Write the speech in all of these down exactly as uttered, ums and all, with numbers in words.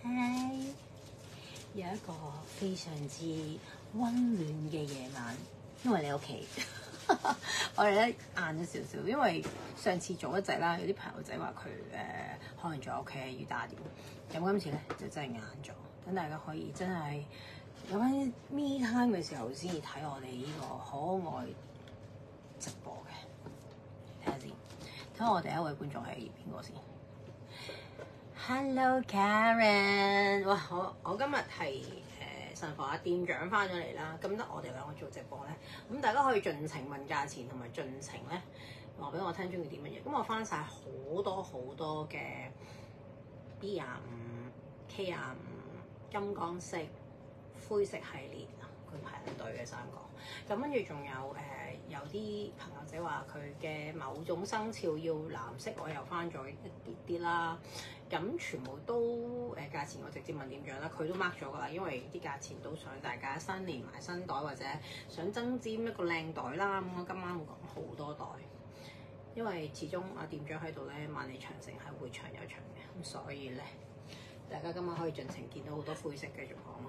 嗨，有一個非常之溫暖嘅夜晚，因為你屋企，我哋咧晏咗少少，因為上次早一陣啦，有啲朋友仔話佢誒可能仲喺屋企要打點，咁今次咧就真係晏咗，等大家可以真係有翻 me time 嘅時候先至睇我哋呢個可愛直播嘅，睇下先，睇下我第一位觀眾係邊個先。Hello Karen， 哇！我我今日係誒神房阿店長翻咗嚟啦，咁得我哋兩個做直播咧，咁大家可以盡情問價錢同埋盡情咧話俾我聽中意啲乜嘢。咁我翻晒好多好多嘅 B 廿五、K 廿五、金剛色、灰色系列，佢排隊嘅三個。咁跟住仲有誒、呃、有啲朋友仔話佢嘅某種生肖要藍色，我又翻咗一啲啲啦。咁全部都誒、呃、價錢，我直接問店長啦，佢都 mark 咗噶啦，因為啲價錢都想大家新年買新袋或者想增添一個靚袋啦。咁我今晚會講好多袋，因為始終阿店長喺度咧，萬里長城係會長有長嘅，咁所以咧大家今晚可以盡情見到好多灰色繼續講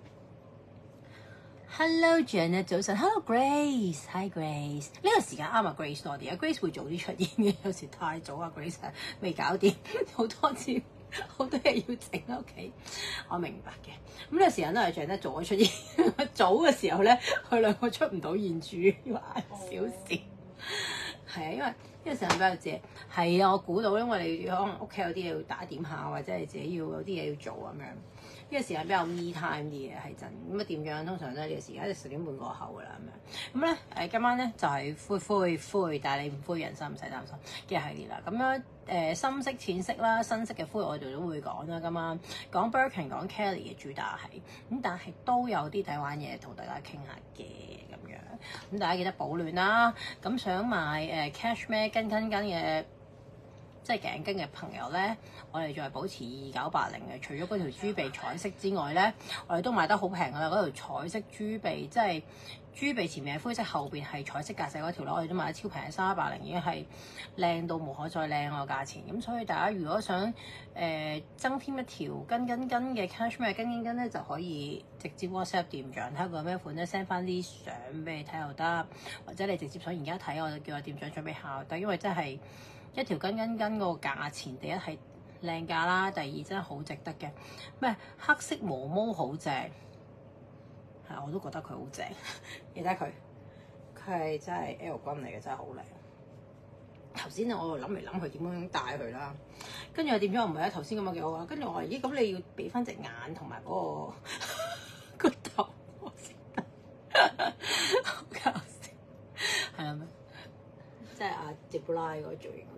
，OK。Hello Janet 早晨 ，Hello Grace，Hi Grace， 呢個時間啱啊 Grace 多啲啊 ，Grace 會早啲出現嘅，有時太早啊 Grace 未搞掂，好多次好多嘢要整屋企，我明白嘅。咁呢個時間都係 Janet 早咗出現，早嘅時候咧，佢兩個出唔到現住，要晏少少。係啊，因為呢個時間比較借，係啊，我估到，因為你可能屋企有啲嘢要打點下，或者你自己要有啲嘢要做咁樣。呢個時間比較 me time 啲嘢係真，咁啊店長通常都係呢個時間，即係十點半過後㗎啦咁樣。咁咧誒今晚咧就係、是、灰灰灰，但係你唔灰人生唔使擔心嘅系列啦。咁樣誒、呃、深色、淺色啦、新色嘅灰我哋都會講啦。今晚講 Birkin 講 Kelly 嘅主打係，咁但係都有啲抵玩嘢同大家傾下嘅咁樣。咁大家記得保暖啦。咁想買誒、呃、Cashmere 跟跟跟嘅。即係頸巾嘅朋友咧，我哋仲係保持二九八零嘅。除咗嗰條豬鼻彩色之外咧，我哋都賣得好平噶啦。嗰條彩色豬鼻，即係豬鼻前面係灰色，後邊係彩色格仔嗰條咯，我哋都賣得超平，三一八零已經係靚到無可再靚個價錢。咁所以大家如果想誒、呃、增添一條跟跟跟嘅 cashmere 跟跟跟咧，就可以直接 WhatsApp 店長睇下個咩款咧 send 翻啲相俾你睇又得，或者你直接想而家睇，我就叫我店長準備下得，因為真係。一條跟跟跟嗰個價錢，第一係靚價啦，第二真係好值得嘅。咩黑色毛毛好正，係我都覺得佢好正。記得佢，佢係真係 L 君嚟嘅，真係好靚。頭先我諗嚟諗去點樣帶佢啦，跟住我點咗唔係啊頭先咁樣幾好啊，跟住我話咦咁你要俾翻隻眼同埋嗰個個頭我先得，好搞笑，係啊咩？即係阿 Debra 嗰個造型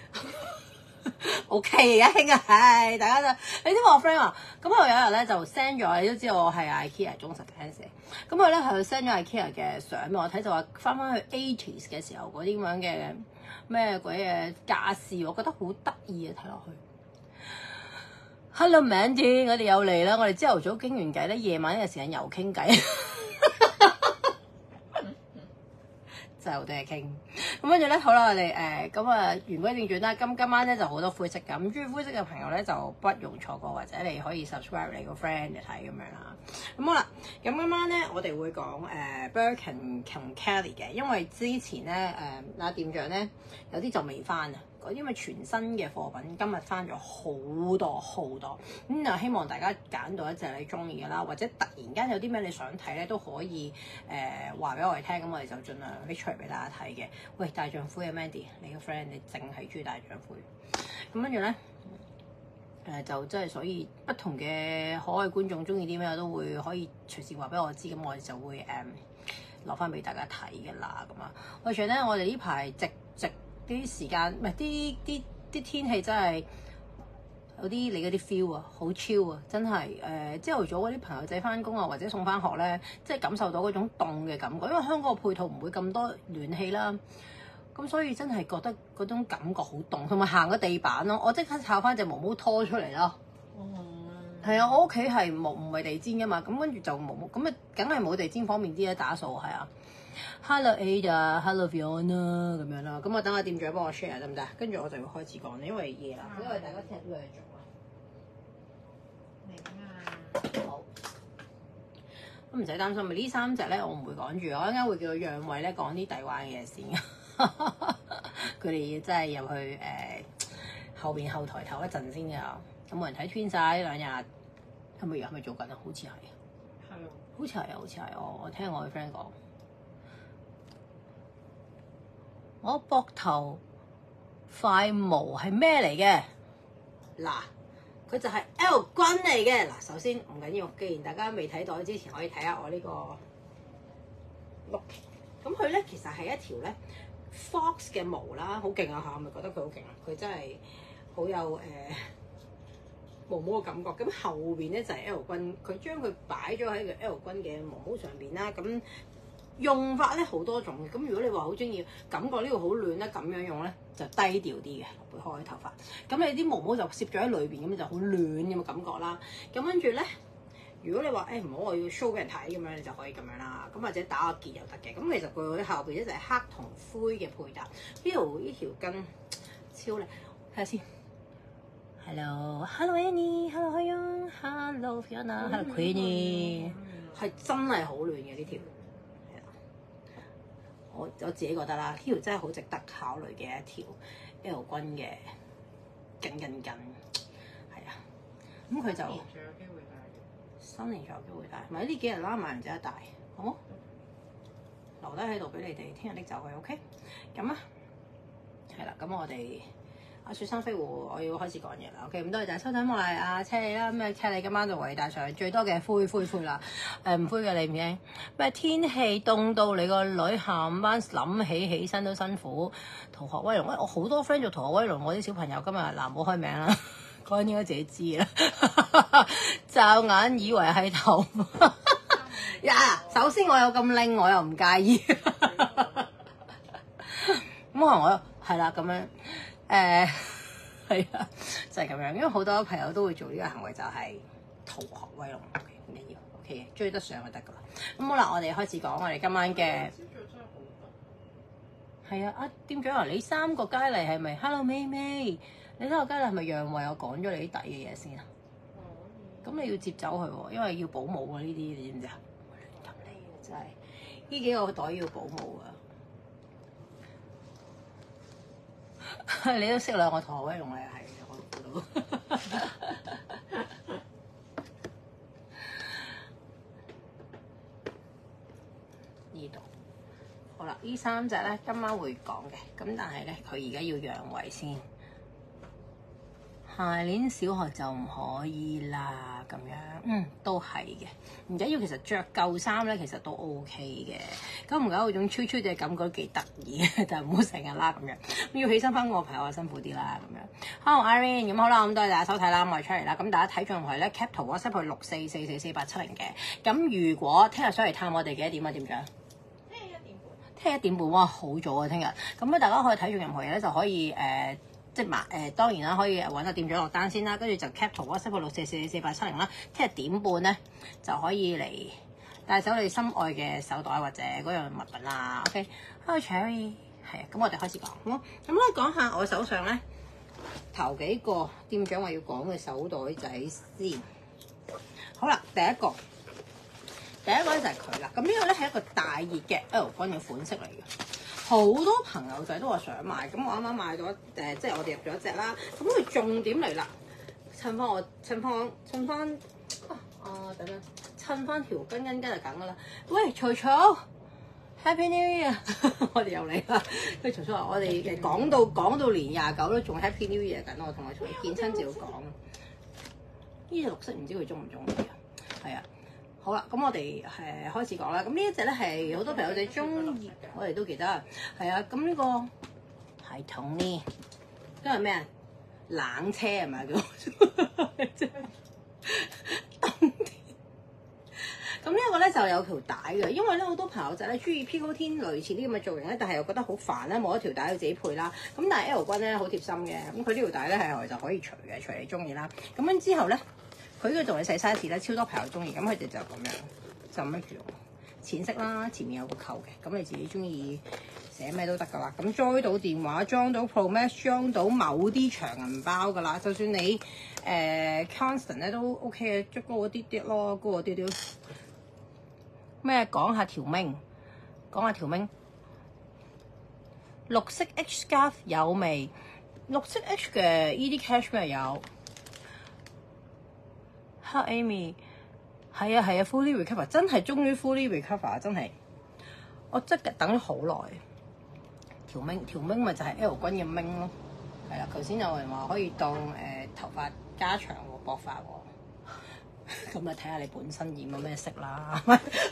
，OK，OK 而家興啊，唉，大家就你知我 friend 話，咁我有一日咧就 send 咗，你都知道我係 IKEA 忠實 fans，咁佢咧係 send 咗 IKEA 嘅相俾我睇，就話翻翻去 eighties 嘅時候嗰啲咁樣嘅咩鬼嘢傢俬，我覺得好得意啊，睇落去。Hello Mandy， 我哋又嚟啦，我哋朝頭早傾完偈咧，夜晚呢個時間又傾偈。就好多嘢傾，咁跟住咧，好啦，我哋誒咁啊，言歸正傳啦。今今晚咧就好多灰色嘅，咁中意灰色嘅朋友咧就不容錯過，或者你可以 subscribe 你個 friend 嚟睇咁樣啦。咁好啦，咁今晚咧我哋會講誒、呃、Birkin 同 Kelly 嘅，因為之前咧誒嗱店長咧有啲就未翻啊。因為全新嘅貨品今日翻咗好多好多，咁就希望大家揀到一隻你中意嘅啦，或者突然間有啲咩你想睇咧，都可以誒話俾我哋聽，咁我哋就盡量拎出嚟俾大家睇嘅。喂，大丈夫嘅 Mandy，你個 friend 你淨係中意大丈夫，咁跟住咧誒就即係所以不同嘅可愛觀眾中意啲咩都會可以隨時話俾我知，咁我哋就會誒、嗯、留翻俾大家睇嘅啦。咁啊，喂，仲有咧，我哋呢排直直。啲時間唔係啲啲啲天氣真係有啲你嗰啲 feel 啊，好 chill 啊，真係誒朝頭早嗰啲朋友仔翻工啊，或者送翻學咧，即係感受到嗰種凍嘅感覺，因為香港嘅配套唔會咁多暖氣啦，咁所以真係覺得嗰種感覺好凍，同埋行個地板咯，我即刻摷翻隻毛毛拖出嚟咯。係啊、嗯，我屋企係冇唔係地氈噶嘛，咁跟住就冇咁啊，梗係冇地氈方便啲啦，打掃係啊。Hello Ada，Hello Fiona 咁樣啦，咁我等下店長幫我 share 得唔得？跟住我就會開始講，因為夜啦，因為大家聽日都有嘢做啊。 都唔使擔心。呢三隻咧我唔會講住，我一陣間會叫佢讓位咧講啲底彎嘅嘢先。佢哋真係入去誒、呃、後邊後台唞一陣先㗎。有冇人睇 Twins 晒呢兩日？係咪係咪做緊啊？好似係。係啊。好似係啊，好似係。我我聽我嘅 friend 講，我膊頭塊毛係咩嚟嘅？嗱，佢就係 L 君嚟嘅。嗱，首先唔緊要，既然大家未睇到之前，可以睇下我呢個碌。咁佢咧其實係一條咧 Fox 嘅毛啦，好勁啊嚇！我咪覺得佢好勁啊！佢真係好有誒、呃、毛毛嘅感覺。咁後邊咧就係 L 君，佢將佢擺咗喺個 L 君嘅毛毛上邊啦。咁用法咧好多種嘅。咁如果你話好中意感覺呢個好暖咧，咁樣用咧就低調啲嘅，會開頭髮。咁你啲毛毛就攝咗喺裏邊，咁就好暖咁嘅感覺啦。咁跟住咧。如果你話誒唔好，我要 show 俾人睇咁樣，你就可以咁樣啦。咁或者打個結又得嘅。咁其實佢喺後邊咧就係黑同灰嘅配搭。呢條呢條筋超靚，睇下先。Hello，Hello Annie，Hello 海洋，Hello Fiona，Hello Queenie，係真係好暖嘅呢條。係啦，我我自己覺得啦，呢條真係好值得考慮嘅一條 L 君嘅緊緊緊。係啊，咁佢就。新年仲有機會戴，咪呢幾日啦，買唔值得戴，好冇？留低喺度俾你哋，聽日拎走佢 ，OK？咁啊，係啦，咁我哋阿雪山飛狐，我要開始講嘢啦，OK？咁多謝大家收睇我係阿車你啦，咩車你今晚就為你帶上最多嘅灰灰灰啦，誒唔灰嘅你唔驚？咩天氣凍到你個女下午班諗起起身都辛苦，逃學威龍，喂我好多 friend 做逃學威龍，我啲小朋友今日嗱唔好開名啦。嗰人應該自己知啦，驟眼以為係頭髮呀。首先我有咁拎，我又唔介意。咁可能我係啦咁樣，誒係啊，就係、是、咁樣。因為好多朋友都會做呢個行為，就係、是、逃學威龍。OK，唔緊要 ，OK，追得上就得噶啦。咁好啦，我哋開始講我哋今晚嘅。係啊，啊店長啊，你三個佳麗係咪 ？Hello 妹妹。你睇下佳麗係咪讓位？我講咗你啲底嘅嘢先啊！咁、嗯、你要接走佢喎，因為要保姆啊呢啲，你知唔知啊？亂咁嚟真係呢幾個袋要保姆啊！你都識兩個同學威龍嚟係，我估到。呢度好啦，呢三隻咧今晚會講嘅，咁但係咧佢而家要讓位先。下年小學就唔可以啦，咁樣，嗯，都係嘅。唔緊要，其實着夠衫咧，其實都 O K 嘅。咁唔緊要，種超超嘅感覺幾得意，但係唔好成日啦咁樣。咁要起身翻個朋友辛苦啲啦咁樣。Hello Irene，咁好啦，咁多謝大家收睇啦，我係出嚟啦。咁大家睇仲係咧 cap 圖 WhatsApp 去六四四四四八七零嘅。咁如果聽日上嚟探我哋幾多點啊？點樣？聽日一點半。聽日一點半，哇，好早啊！聽日。咁咧，大家可以睇住任何嘢咧，就可以誒。呃即係誒、呃、當然啦，可以揾個店長落單先啦，跟住就 cap 圖 WhatsApp 六四四四四八七零啦。聽日點半咧就可以嚟帶走你心愛嘅手袋或者嗰樣物品啦。OK，Hello Cherry，係啊，咁我哋開始講好。咁咧講下我手上咧頭幾個店長話要講嘅手袋仔先。好啦，第一個第一個咧就係佢啦。咁呢個咧係一個大熱嘅 L 君嘅款式嚟嘅。好多朋友仔都話想買，咁我啱啱買咗誒、呃，即係我哋入咗一隻啦。咁佢重點嚟啦，襯翻我襯翻襯翻啊啊！等等，襯翻條筋筋筋就梗噶啦。喂，曹曹 Happy New Year！ 我哋又嚟啦。跟住曹曹話：我哋誒講到講到年廿九都仲 Happy New Year 緊，我同佢見親就要講。呢隻綠色唔知佢中唔中意啊？係啊。好啦，咁我哋誒開始講啦。咁呢一隻咧係好多朋友仔中意，我哋都記得。係啊，咁呢個系統呢，今日咩啊？冷車係咪叫？冬天。咁呢一個咧就有條帶嘅，因為咧好多朋友仔咧中意 Pico 天類似啲咁嘅造型咧，但係又覺得好煩咧，冇一條帶要自己配啦。咁但係 L 君咧好貼心嘅，咁佢呢條帶咧係就可以除嘅，除你中意啦。咁樣之後咧。佢呢個仲係細 size 咧，超多朋友中意，咁佢哋就咁樣就咁樣用淺色啦，前面有個扣嘅，咁你自己中意寫咩都得噶啦。咁裝到電話，裝到 Pro Max，裝到某啲長銀包噶啦。就算你誒、呃、Constant 咧都 OK 嘅，即高嗰啲啲咯，高嗰啲啲。 咩？講下條明，講下條明。綠色 H scarf 有未？綠色 H 嘅 E D cashmere 有。黑 Amy 係啊係啊 fully recover 真係終於 fully recover 真係，我真係等咗好耐。條明條明咪就係 L 君嘅明咯，係啦。頭先有人話可以當誒、呃、頭髮加長喎，薄髮喎，咁啊睇下你本身染咗咩色啦。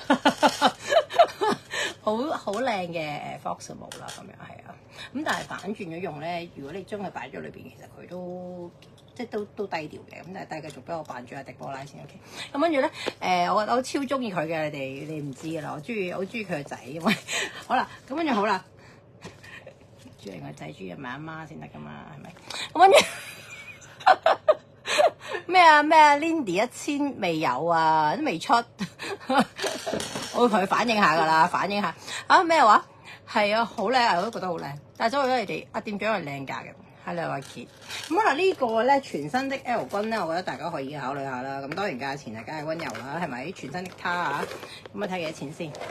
好好靚嘅誒 Foxamo 啦，咁樣係啊。咁但係反轉咗用咧，如果你將佢擺咗裏邊，其實佢都即係都都低調嘅。咁但係但係繼續俾我扮住阿迪波拉先 OK。咁跟住咧誒，我我超中意佢嘅，你哋你唔知㗎啦。我中意我中意佢個仔，因為好啦，咁跟住好啦，中意個仔，中意埋阿媽先得㗎嘛，係咪？咁跟住咩啊咩啊 Lindy 一千未有啊，都未出。我會同佢反映下㗎啦，反映下啊咩話？係啊，好靚啊，我都覺得好靚。但係走咗你哋阿店長係靚價嘅，Hello 阿 Kit。咁可能呢個咧全新的 L 君咧，我覺得大家可以考慮下啦。咁當然價錢啊，梗係溫柔啦，係咪？全新的卡啊，咁啊睇幾多錢先？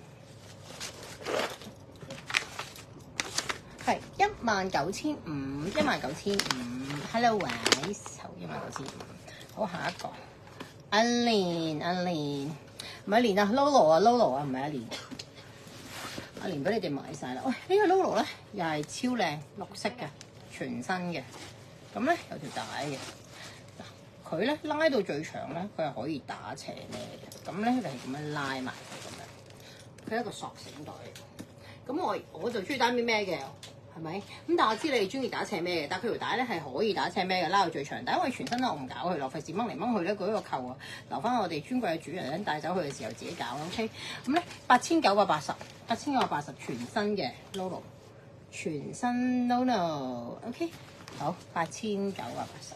係一萬九千五，一萬九千五。Hello Wise， 好一萬九千五。好，下一個阿蓮阿蓮。唔係阿蓮啊 ，Lolo 啊 ，Lolo 啊，唔係阿蓮。阿蓮俾你哋買晒啦。喂，呢個 Lolo 咧又係超靚，綠色嘅，全新嘅。咁咧有條帶嘅。嗱，佢咧拉到最長咧，佢係可以打斜咩嘅。咁咧你係咁樣拉埋佢咁樣。佢係一個索繩袋嚟。咁我我就中意單邊咩嘅。係咪？咁但係我知你哋中意打斜咩嘅，但係佢條帶咧係可以打斜咩嘅，拉到最長。但係因為全身咧我唔搞佢，落費事掹嚟掹去咧，舉個扣啊，留翻我哋尊貴嘅主人咧帶走佢嘅時候自己搞 OK。咁咧八千九百八十，八千九百八十全新嘅 Lolo， 全新 Lolo OK。好，八千九百八十。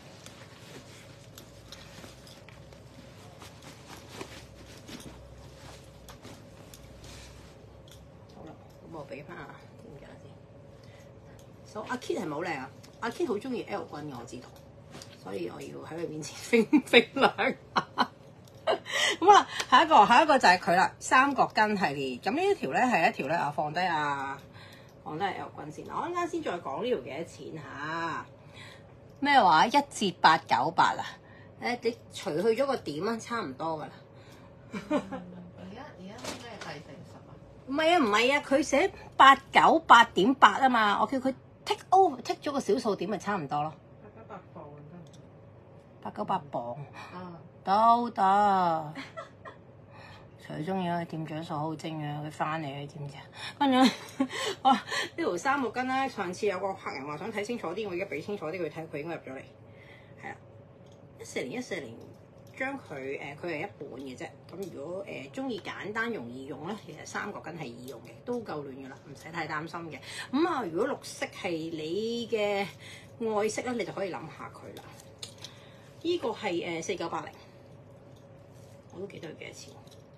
好啦，咁我俾翻啊。So, 阿 Kit 係咪好靚啊？阿 Kit 好中意 L 君嘅，我知道，所以我要喺佢面前飛飛兩下。咁啦，下一個下一個就係佢啦，三角巾系列。咁呢一條咧係一條咧啊，放低啊，放低 L 君先。我陣間先再講呢條幾多錢嚇？咩話一折八九八啊？誒，你除去咗個點啊，差唔多噶啦。 而家而家應該係第四十啊？ 唔係啊，唔係啊，佢寫八九八點八啊嘛，我叫佢。take over take 咗個小數點咪差唔多咯， 八九八磅得唔得？ 八九八磅啊， 都得。佢中意啊，店長數好精啊，佢翻嚟你知唔知啊？跟住咧，哇！呢條三角巾咧，上次有個客人話想睇清楚啲，我而家俾清楚啲佢睇，佢應該入咗嚟。係啦，一四年一四年將佢誒，佢係一半嘅啫。咁如果誒中意簡單容易用咧，其實三角巾係易用嘅，都夠暖噶啦，唔使太擔心嘅。咁啊，如果綠色係你嘅愛色咧，你就可以諗下佢啦。呢、這個係誒四九八零，我都記得佢幾多錢。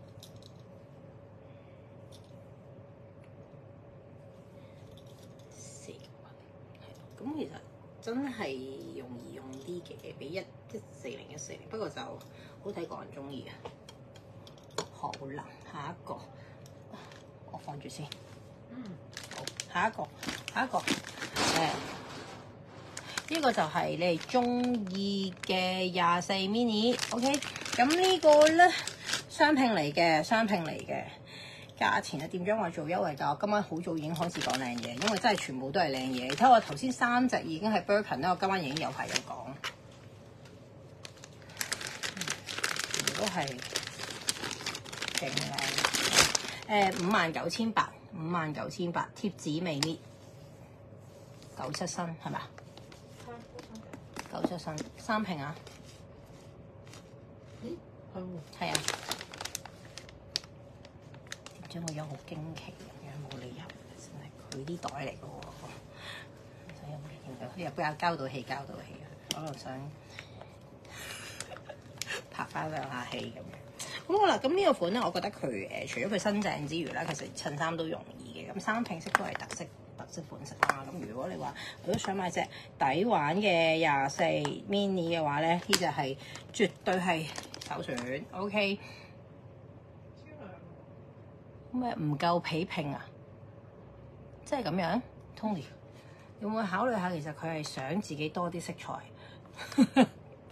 四九八零，係咁其實真係容易用啲嘅，比一一四零一四零，不過就好睇個人中意嘅。好啦，下一個，我放住先。嗯，好，下一個，下一個，誒、呃，呢、這個就係你哋中意嘅廿四 mini，OK， 咁呢個咧雙拼嚟嘅，雙拼嚟嘅，價錢啊店長話做優惠價，我今晚好早已經開始講靚嘢，因為真係全部都係靚嘢。你睇我頭先三隻已經係 Birkin 啦，我今晚已經有排有講，全部都係。勁靚，誒五萬九千八，五萬九千八，貼紙未搣，九七新係咪啊？九七新三拼啊？ 咦，係喎。 係啊。點知個樣好驚奇咁樣，冇理由，真係佢啲袋嚟嘅喎。所以冇理由，又比較交到氣，交到氣，可能想拍翻兩下戲咁樣。咁好啦，咁呢個款咧，我覺得佢誒、呃、除咗佢新淨之餘咧，其實襯衫都容易嘅。咁三拼色都係特色特色款式啦。咁如果你話如果想買隻抵玩嘅廿四 mini 嘅話咧，呢隻係絕對係首選。OK。 咩唔夠皮拼啊？即係咁樣 ，Tony 有冇考慮下？其實佢係想自己多啲色彩。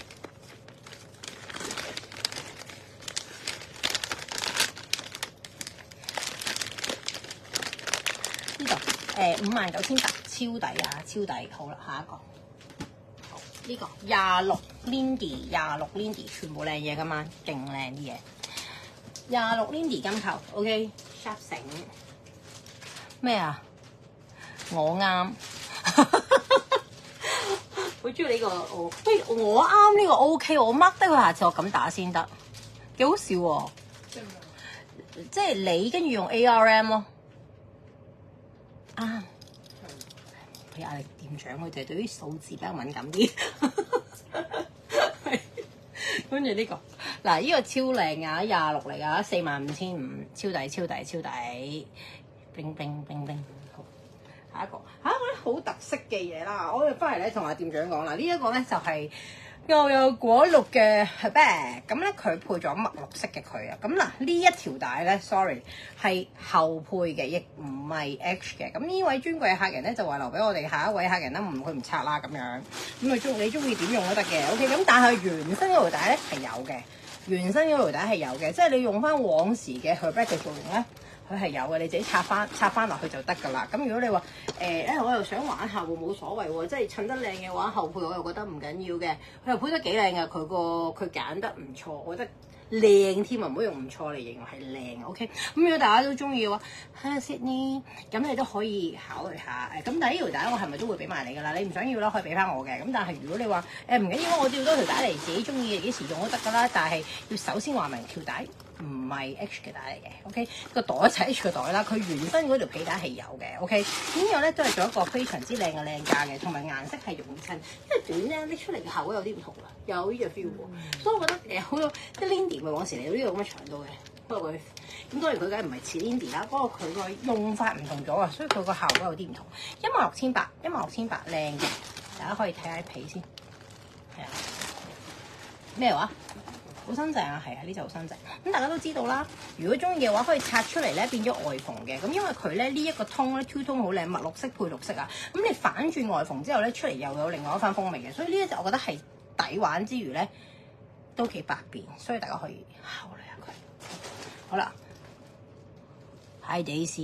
呢度誒五萬九千八，超抵啊，超抵！好啦，下一個。呢、這個廿六 Lindy， 廿六 Lindy 全部靚嘢噶嘛，勁靚啲嘢。廿六 Lindy 金球 ，OK sharp 繩咩啊？我啱，好中意呢個我，喂我啱呢個 OK，我 mark 得佢，下次我咁打先得，幾好笑喎、啊！即係你跟住用 A R M 咯，啱。佢壓力店長，佢哋對於數字比較敏感啲。跟住呢個，嗱呢個超靚啊，廿六嚟啊，四萬五千五，超抵超抵超抵，冰冰冰冰。好，下一個，下一個咧好特色嘅嘢啦，我哋翻嚟咧同阿店長講啦，呢一個咧就係又有果綠嘅 bag，咁咧佢配咗墨綠色嘅佢啊，咁嗱呢一條帶咧 ，sorry 係後配嘅，亦唔係 H 嘅。咁呢位尊貴客人咧就話留俾我哋下一位客人啦，唔佢唔拆啦咁樣，咁佢中你中意點用都得嘅 ，OK。咁但係原身嗰條帶咧係有嘅，原身嗰條帶係有嘅，即係你用翻往時嘅 bag 嘅造型咧。佢係有嘅，你自己插翻插翻落去就得㗎啦。咁如果你話誒誒，我又想玩下會冇所謂喎，即係襯得靚嘅話，後配我又覺得唔緊要嘅。佢又配得幾靚㗎，佢個佢揀得唔錯，我覺得靚添啊，唔好用唔錯嚟形容，係靚 OK。咁如果大家都中意嘅話 ，Hello Sydney，咁你都可以考慮下誒。咁但係呢條帶我係咪都會俾埋你㗎啦？你唔想要啦，可以俾翻我嘅。咁但係如果你話誒唔緊要，我照多條帶嚟，自己中意幾時用都得㗎啦。但係要首先話明條帶。唔係 H 嘅帶嚟嘅 ，OK 個袋就係 H 嘅袋啦。佢原身嗰條皮帶係有嘅 ，OK 呢個咧都係做一個非常之靚嘅靚價嘅，同埋顏色係容易襯，因為短咧拎出嚟嘅效果有啲唔同啦，有呢隻 feel 喎。嗯、所以我覺得誒好多即係 Lindy 咪往時嚟到呢個咁嘅長度嘅，不過佢咁當然佢梗係唔係似 Lindy 啦，不過佢個用法唔同咗啊，所以佢個效果有啲唔同。一萬六千八，一萬六千八靚嘅，大家可以睇下皮先，係啊咩話？好新淨啊，係啊，呢就好新淨。咁大家都知道啦，如果中意嘅話，可以拆出嚟咧變咗外縫嘅。咁因為佢咧呢一個通咧 two tone 好靚，墨綠色配綠色啊。咁你反轉外縫之後咧，出嚟又有另外一番風味嘅。所以呢一隻我覺得係抵玩之餘咧，都幾百變，所以大家可以考慮下佢。好啦，Hi Daisy，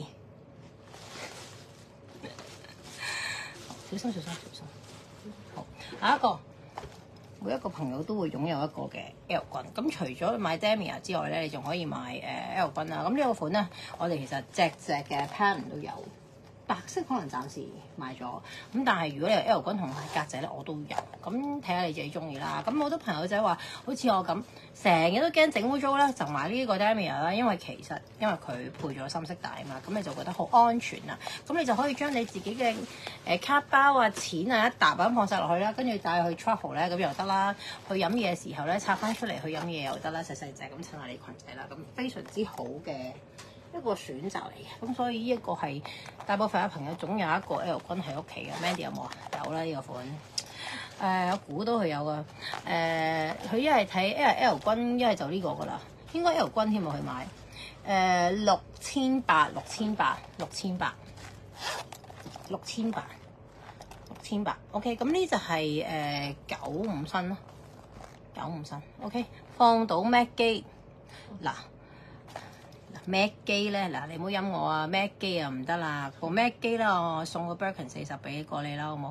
小心小心小心。好，下一個。每一個朋友都會擁有一個嘅 L 君，咁除咗買 Damier 之外咧，你仲可以買誒 L 君啦。咁呢個款咧，我哋其實隻隻嘅 pattern 都有，白色可能暫時賣咗，咁但係如果你有 L 君同埋格仔咧，我都有。咁睇下你自己中意啦。咁好多朋友仔話，好似我咁，成日都驚整污糟咧，就買呢個 Damier 啦。因為其實因為佢配咗深色帶啊嘛，咁你就覺得好安全啦。咁你就可以將你自己嘅誒卡包啊、錢啊一沓咁放晒落去啦，跟住帶去 travel 咧咁又得啦。去飲嘢嘅時候咧，拆翻出嚟去飲嘢又得啦，細細隻咁襯下你裙仔啦，咁非常之好嘅一個選擇嚟嘅。咁所以呢一個係大部分嘅朋友總有一個 L 君喺屋企嘅。Mandy 有冇啊？有啦，呢、這個款。誒、呃，我估到佢有啊。誒、呃，佢一係睇一係 L 君，一係就呢個噶啦。應該 L 君添喎，去買。誒，六千八，六千八，六千八，六千八，六千八。OK，咁呢就係誒九五身咯，九五身。OK，放到 Mac 機嗱。Mac 機咧，嗱你唔好陰我啊 ！Mac 機啊唔得啦，部 Mac 機啦，我送個 Birkin 四十俾過你啦，好冇？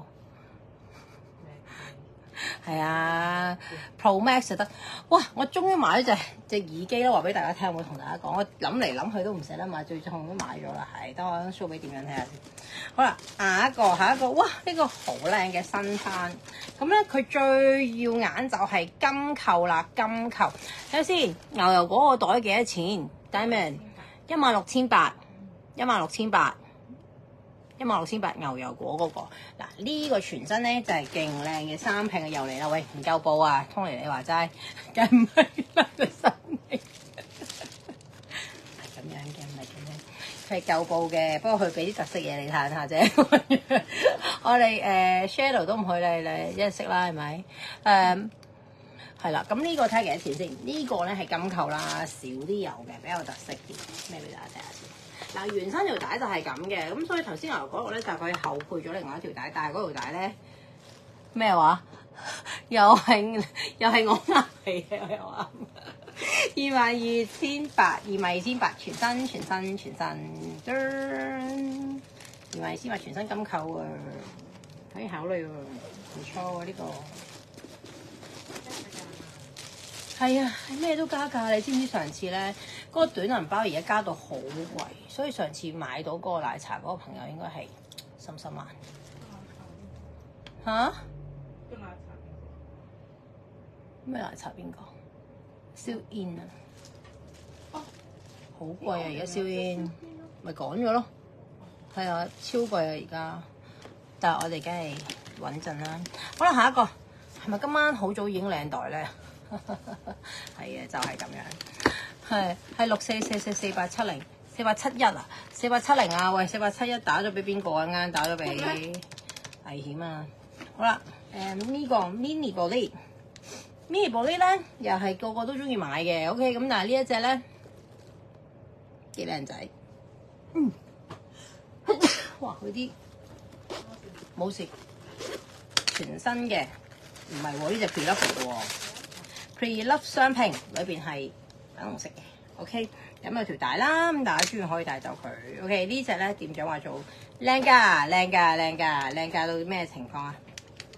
係啊 ，Pro Max 就得。哇！我終於買咗隻隻耳機啦，話俾大家聽，我同大家講，我諗嚟諗去都唔捨得買，最終都買咗啦。係，等我 show 俾店長睇下先。好啦，下一個，下一個，哇！呢、這個好靚嘅新翻，咁咧佢最耀眼就係金扣啦，金扣。睇下先，牛油果個袋幾多錢 ？Diamond 一萬六千八，一萬六千八。一萬六千八牛油果嗰、那個，嗱呢、這個全身咧就係勁靚嘅三拼嘅又嚟啦，喂唔夠布啊，Tony你話齋，梗唔係啦個身嚟，係咁樣嘅，唔係咁樣，佢係夠布嘅，不過佢俾啲特色嘢你睇下啫。我哋誒、呃、shadow 都唔去啦，你一識啦係咪？誒係啦，咁呢個睇下幾多錢先？呢、個咧係金扣啦，少啲油嘅，比較特色啲。咩俾大家睇下先？嗱，原身條帶就係咁嘅，咁所以頭先牛嗰度咧就係佢後配咗另外一條帶，但係嗰條帶咧咩話？又係又係我啱嚟嘅，我又啱。二萬二千八，二萬二千八，全身全身全身，二萬二千八全身金扣啊，可以考慮喎，唔錯喎呢個。係啊，咩都加價，你知唔知上次咧嗰、嗰個短銀包而家加到好貴，所以上次買到嗰個奶茶嗰個朋友應該係心心眼。嚇？個奶茶咩奶茶邊個？燒煙啊！哦，好貴啊！而家燒煙，咪講咗咯。係啊，超貴啊而家。但係我哋梗係穩陣啦。好啦，下一個係咪今晚好早已經領袋咧？係嘅，就係、是、咁樣。係係六四四四四八七零四八七一啊，四八七零啊！喂，四八七一打咗俾邊個啊？啱打咗俾危險啊！好啦，誒、嗯、呢、這個 mini 玻璃。mini 玻璃咧，又係個個都中意買嘅，OK，咁但係呢一隻咧幾靚仔，嗯，哇，佢啲冇事，全新嘅，唔係喎，呢隻 Pre-Love 嚟嘅喎 ，Pre-Love 雙拼裏邊係粉紅色嘅 ，OK，咁有條帶啦，咁大家中意可以帶走佢 ，OK， 呢隻咧店長話做靚㗎，靚㗎，靚㗎，靚㗎到咩情況啊？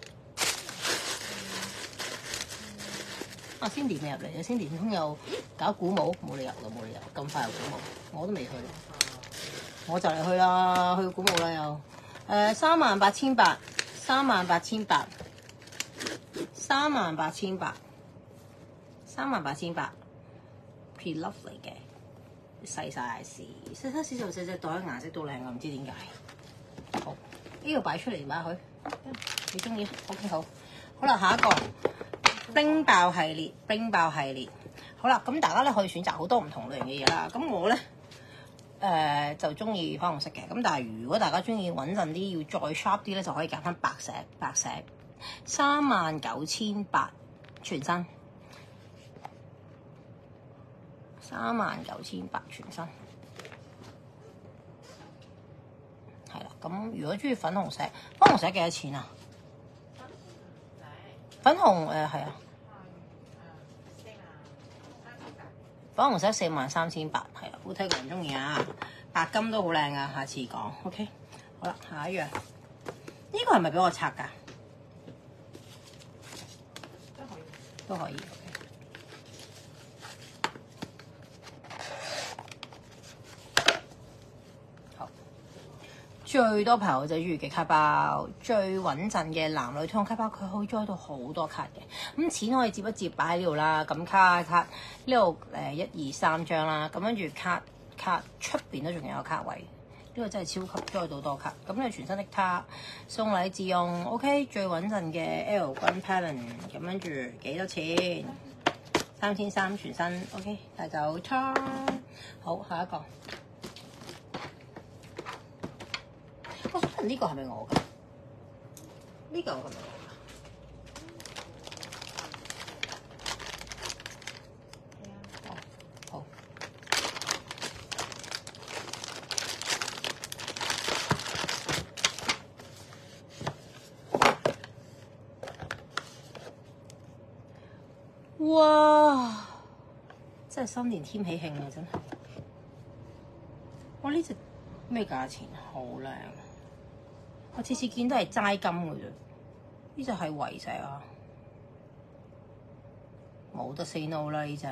啊，Cindy未入嚟啊！Cindy 唔通又搞鼓舞？冇理由㗎，冇理由咁快又鼓舞，我都未去，我就嚟去啦，去鼓舞啦又。誒，三萬八千八，三萬八千八，三萬八千八，三萬八千八 ，Pre-Love 嚟嘅，細 size，細 size 就細隻袋，顏色都靚啊，唔知點解。好，呢個擺出嚟買佢，你中意 ？OK 好，好啦，下一個。冰爆系列，冰爆系列，好啦，咁大家咧可以選擇好多唔同類型嘅嘢啦。咁我咧誒、呃、就中意粉紅色嘅，咁但係如果大家中意穩陣啲，要再 sharp 啲咧，就可以揀翻白石，白石三萬九千八全身，三萬九千八全身，係啦。咁如果中意粉紅色，粉紅色幾多錢啊？粉紅誒係啊，粉紅色四萬三千八，係啊，好睇個人中意啊，白金都好靚啊，下次講 OK。好啦，下一樣，呢、這個係咪俾我拆㗎？都可以，都可以 OK。最多朋友就中意嘅卡包，最穩陣嘅男女通卡包，佢可以裝到好多卡嘅。咁錢可以接一接擺喺呢度啦。咁卡卡呢度誒一二三張啦。咁跟住卡卡出邊都仲有卡位，呢個真係超級裝到多卡。咁呢全新的卡送禮自用 ，OK 最穩陣嘅 L 君 Pattern。咁跟住幾多錢？三千三全身 OK 帶走叉。好，下一個。我想問呢個係咪我㗎？呢、這個係咪我㗎？好，好。哇！真係新年添喜慶啊！真係。哇！呢隻咩價錢？好靚。我次次見都係齋金嘅啫，呢隻係圍石啊，冇得 say no 啦呢隻，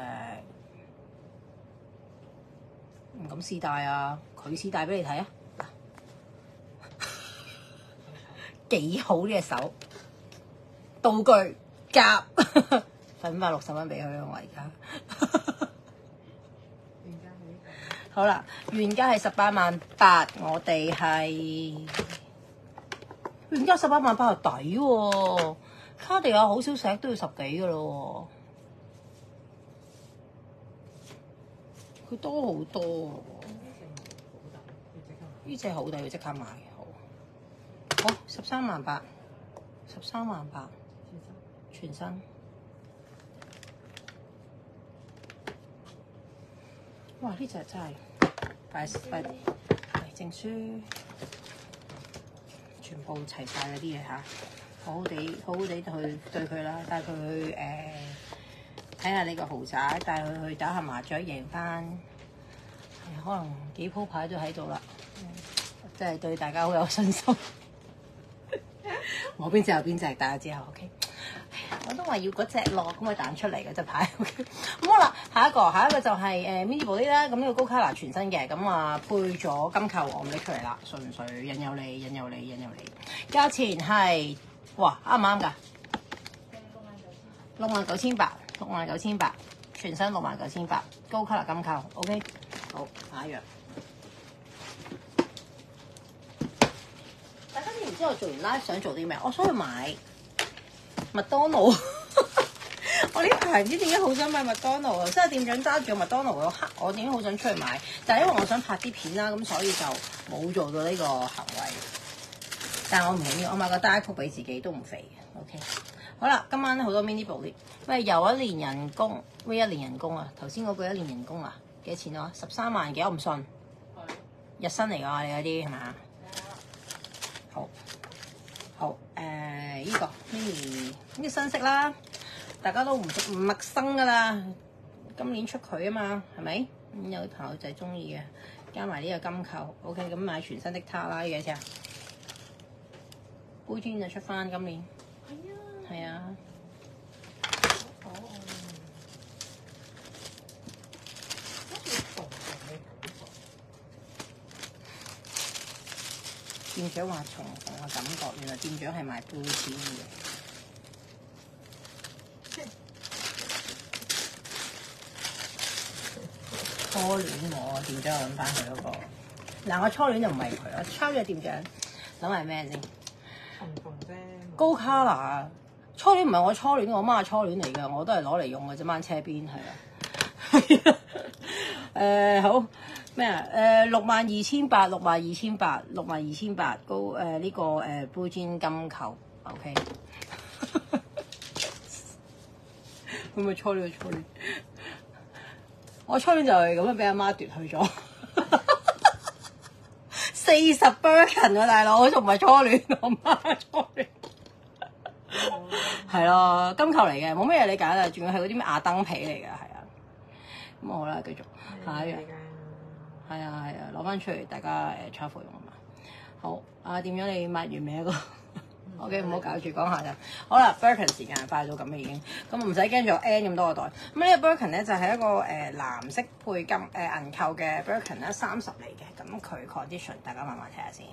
唔敢試戴啊，佢試戴俾你睇啊，幾好呢隻手，道具夾，分翻六十蚊俾佢啊我而家，好啦，原價係十八萬八，我哋係。原價十八萬八又抵喎，卡地亞好少石都要十幾嘅咯喎，佢多好多喎。呢隻好抵，要即刻買。好，好十三萬八，十三萬八，全身。 哇！呢隻真係快快嚟證書，全部齊晒嗰啲嘢嚇，好好地好好地去對佢啦，帶佢去誒睇下你個豪宅，帶佢去打下麻雀贏翻，可能幾鋪牌都喺度啦，真係對大家好有信心。我邊隻有邊隻，大家之後 OK。我都話要嗰隻落，咁佢彈出嚟嘅隻牌。OK。咁好啦，下一個，下一個就係誒 mini 部啲啦。咁呢個高卡拿全新嘅，咁啊配咗金扣，我唔拎出嚟啦，純粹引誘你，引誘你，引誘你。價錢係哇啱唔啱㗎？六萬九千八，六萬九千八，全新六萬九千八，高卡拿金扣。OK。好，下一樣。大家知唔知我做完 live 想做啲咩？我想去買麥當勞。我呢排唔知點解好想買麥當勞啊！即係店長揸住個麥當勞嗰刻，我已經好想出去買，但係因為我想拍啲片啦，咁所以就冇做到呢個行為。但係我唔緊要，我買個 diet coke 俾自己都唔肥嘅。OK， 好啦，今晚好多 mini 部啲，喂，又一年人工，咩一年人工啊？頭先嗰句一年人工啊，幾多錢啊？十三萬幾？我唔信，日薪嚟㗎，你嗰啲係嘛？好，好，誒、呃，依、這個 mini 呢啲新色啦。大家都唔唔陌生噶啦，今年出佢啊嘛，係咪？咁有啲朋友仔中意嘅，加埋呢個金扣 ，OK， 咁買全新的他啦，呢幾隻？杯磚就出翻今年，係啊，係啊。哦哦。店長話重逢嘅感覺，原來店長係賣杯磚嘅。初戀我店長揾翻佢嗰個，嗱我初戀就唔係佢，我抄咗店長，諗係咩先？重逢啫。高卡拿，初戀唔係我初戀，我媽係初戀嚟嘅，我都係攞嚟用嘅啫，掹車邊係啊。係啊。誒好咩啊？誒六萬二千八，六萬二千八，六萬二千八，高誒呢、呃這個誒、呃、杯磚金扣 ，OK。會唔會初戀？初戀？我初戀就係咁樣俾阿媽奪去咗，四十 Birkin 啊大佬，我仲唔係初戀，我媽初戀，係咯金扣嚟嘅，冇咩嘢你揀啊，仲要係嗰啲咩亞燈皮嚟嘅，係啊，咁好啦，繼續下一樣，係啊係啊，攞翻出嚟大家誒 travel 用啊嘛，好啊，點樣你抹完未一個？OK， 唔好搞住，講下就好啦。Birkin 時間快到咁嘅已經，咁唔使驚咗 N 咁多個袋。咁呢個 Birkin 咧就係、是、一個誒、呃、藍色配金誒、呃、銀扣嘅 Birkin 啦，三十嚟嘅。咁佢 condition 大家慢慢睇下先。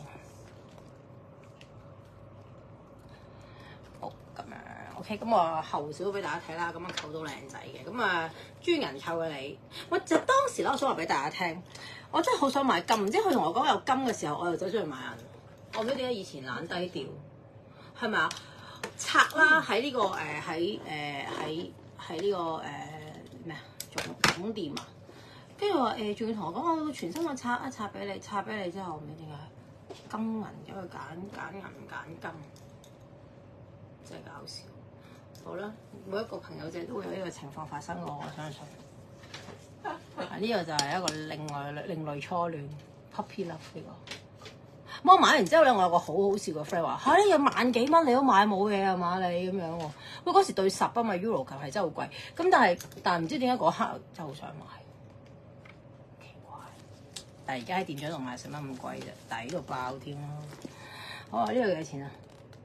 好咁樣 OK，咁我後少俾大家睇啦。咁啊扣到靚仔嘅，咁啊豬銀扣嘅你，我就當時咧我想話俾大家聽，我真係好想買金，唔知佢同我講有金嘅時候，我又走出去買銀。我唔知點解以前懶低調。係咪啊？拆啦，喺呢、這個誒喺誒喺喺呢個誒咩啊總總店啊，跟住話誒仲要同我講我全新我拆一拆俾你，拆俾你之後唔知點解金銀走去揀揀銀揀金，真係搞笑。好啦，每一個朋友仔都會有呢個情況發生過，我相信。啊，呢個就係一個另外另類初戀 puppy love 呢個。我買完之後咧，我有個好好笑嘅 friend 話：嚇、啊，你有萬幾蚊你都買冇嘢啊嘛你咁樣喎。喂，嗰時對十啊嘛 Euro 球係真係好貴。咁但係但係唔知點解嗰刻真係好想買，奇怪。但係而家喺店長度買使乜咁貴啫？抵到爆添咯。好啊，呢個幾多錢啊？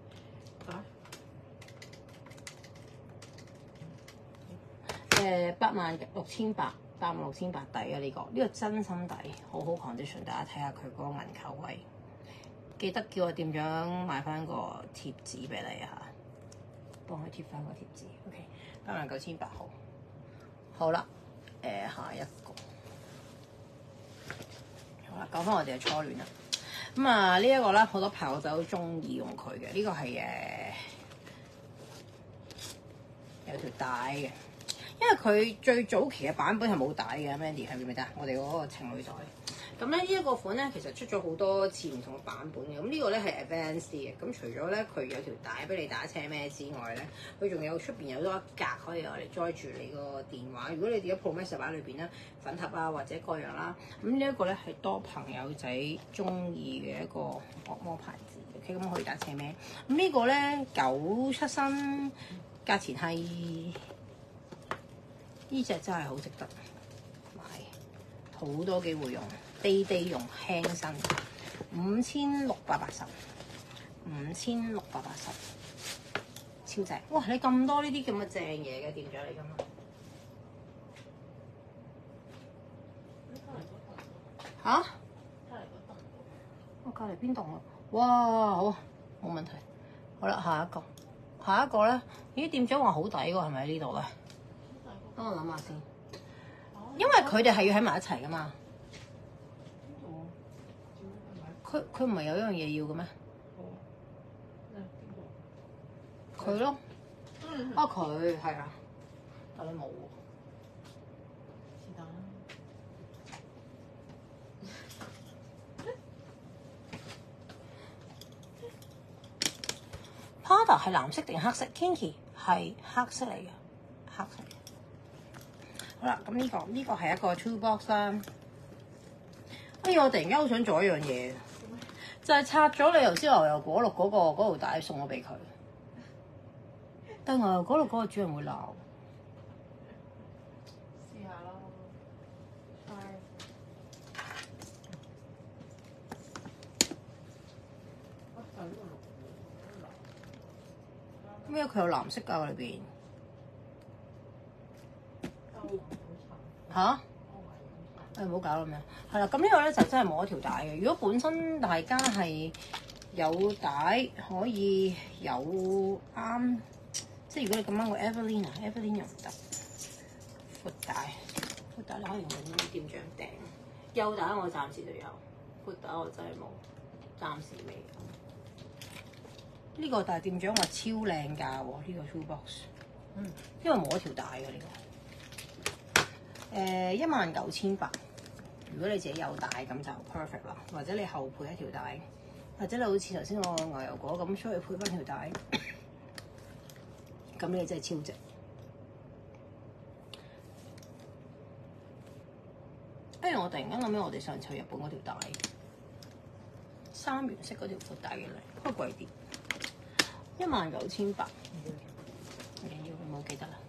誒八萬六千八，八萬六千八抵啊！呢、這個呢、這個真心抵，好好 condition。大家睇下佢嗰個銀扣位。記得叫我店長買翻個貼紙俾你嚇，幫佢貼翻個貼紙。OK，八萬九千八好。好啦，誒、呃、下一個。好啦，講翻我哋嘅初戀啦。咁啊，呢一個咧好多朋友仔都中意用佢嘅。呢、這個係誒有條帶嘅，因為佢最早期嘅版本係冇帶嘅。Mandy 係咪得？我哋嗰個情侶袋。 咁咧呢一個款咧，其實出咗好多次唔同嘅版本嘅。咁呢個咧係 advanced 啲嘅。咁除咗咧佢有條帶俾你打車咩之外咧，佢仲有出邊有多一格可以攞嚟載住你個電話。如果你而家 Pro Max 擺裏邊咧，粉盒啊或者各樣啦，咁呢一個咧係多朋友仔中意嘅一個惡魔牌子。OK， 咁可以打車咩？咁呢個咧九七新，價錢係呢隻真係好值得買，好多機會用。地地用輕身，五千六百八十，五千六百八十，超正！哇，你咁多呢啲咁嘅正嘢嘅店長嚟㗎嘛？嚇？我隔離邊棟啊？哇，好，冇問題。好啦，下一個，下一個咧，咦？店長話好抵喎，係咪喺呢度咧？等我諗下先，因為佢哋係要喺埋一齊㗎嘛。佢佢唔係有一樣嘢要嘅咩？佢咯，啊佢係啊，但你冇喎。是但啦。Prada 係藍色定黑色 ？Kinky 係黑色嚟嘅，黑色。好啦，咁呢、呢個呢、呢個係一個 two box 啦。哎呀，我突然間好想做一樣嘢。就係拆咗你頭先牛油果綠嗰個嗰條帶送咗俾佢，但係牛油果綠嗰個主人會鬧。 試下咯， 咩？佢有藍色㗎裏邊。嚇？誒唔好搞啦咩？係啦，咁呢個咧就真係冇一條帶嘅。如果本身大家係有帶可以有啱，即係如果你咁啱個 Evelyn 啊 ，Evelyn 又唔得，闊帶，闊帶你可以用啲店長訂。幼帶我暫時就有，闊帶我真係冇，暫時未有。呢、這個但係店長話超靚價喎，呢、這個 two box，嗯，因為冇一條帶嘅呢個。誒一萬九千八，如果你自己有帶咁就 perfect 啦，或者你後配一條帶，或者你好似頭先我牛油果咁出去配翻條帶，咁你真係超值。哎，我突然間諗起我哋上次去日本嗰條帶，三原色嗰條闊帶嘅靚，不過貴啲，一萬九千八，唔緊要，冇記得啦。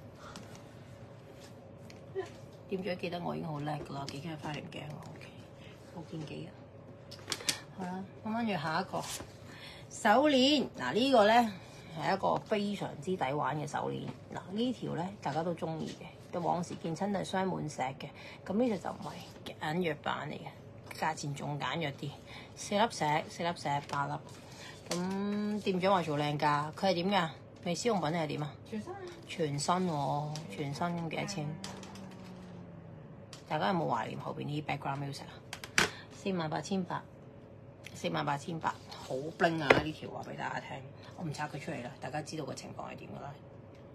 店長記得我已經好叻㗎啦，幾驚翻嚟唔驚我 OK，冇見幾日。好啦，咁跟住下一個手鏈，嗱、這個、呢個咧係一個非常之抵玩嘅手鏈。嗱呢條咧大家都中意嘅，往時見親都係雙滿石嘅，咁呢隻就唔係簡約版嚟嘅，價錢仲簡約啲，四粒石，四粒石八粒。咁店長話做靚價，佢係點㗎？美絲用品定係點啊？全新。全新喎，全新咁幾多錢？大家有冇懷念後邊啲 background music 啊？四萬八千八，四萬八千八，好 bling 啊！呢條話俾大家聽，我唔拆佢出嚟啦，大家知道個情況係點㗎啦。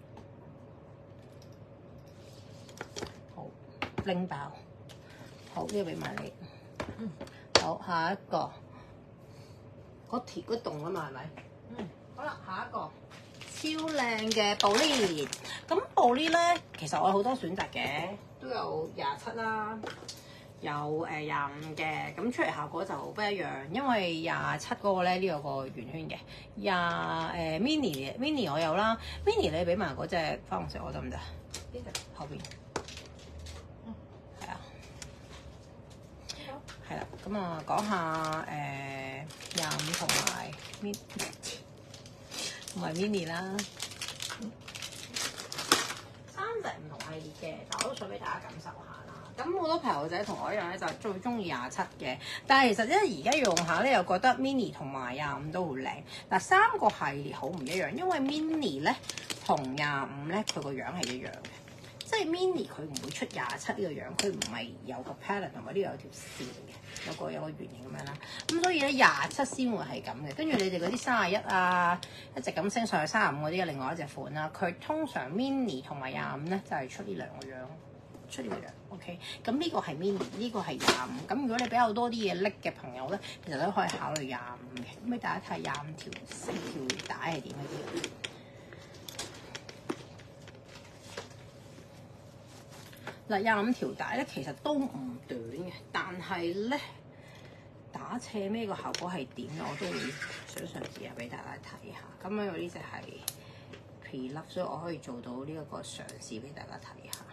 好 bling 爆，好呢個俾埋你。嗯，好下一個，嗰條嗰棟啊嘛係咪？嗯，好啦，下一個超靚嘅布鏈，咁布鏈咧其實我有好多選擇嘅。都有廿七啦，有誒廿五嘅，咁出嚟效果就不一樣。因為廿七嗰個咧呢有個圓圈嘅，廿誒 mini mini 我有啦 ，mini 你俾埋嗰隻花紅色我得唔得？邊隻？後邊。嗯，係啊。係啦，咁啊講下誒廿五同埋 mini 同埋 mini 啦。唔同系列嘅，但我都想俾大家感受下啦。咁好多朋友仔同我一樣咧，就最中意廿七嘅。但係其實咧，而家用下咧，又覺得 mini 同埋廿五都好靚。嗱，三個系列好唔一樣，因為 mini 咧同廿五咧，佢個樣係一樣嘅。即係 mini 佢唔會出廿七呢個樣，佢唔係有個 pattern 同埋呢度有條線嘅，有個有個圓形咁樣啦。咁所以咧廿七先會係咁嘅。跟住你哋嗰啲三十一啊，一直咁升上去三十五嗰啲，另外一隻款啦。佢通常 mini 同埋廿五咧就係出呢兩個樣。 出呢個樣 OK。咁呢個係 mini，呢個係廿五。咁如果你比較多啲嘢拎嘅朋友咧，其實都可以考慮廿五嘅。咁俾大家睇下廿五條成條帶係點嘅啲。嗱，廿五條帶咧其實都唔短嘅，但係咧打斜孭個效果係點我都會想嘗試下俾大家睇下。咁樣我呢隻係 pre-love，所以我可以做到呢一個嘗試俾大家睇下。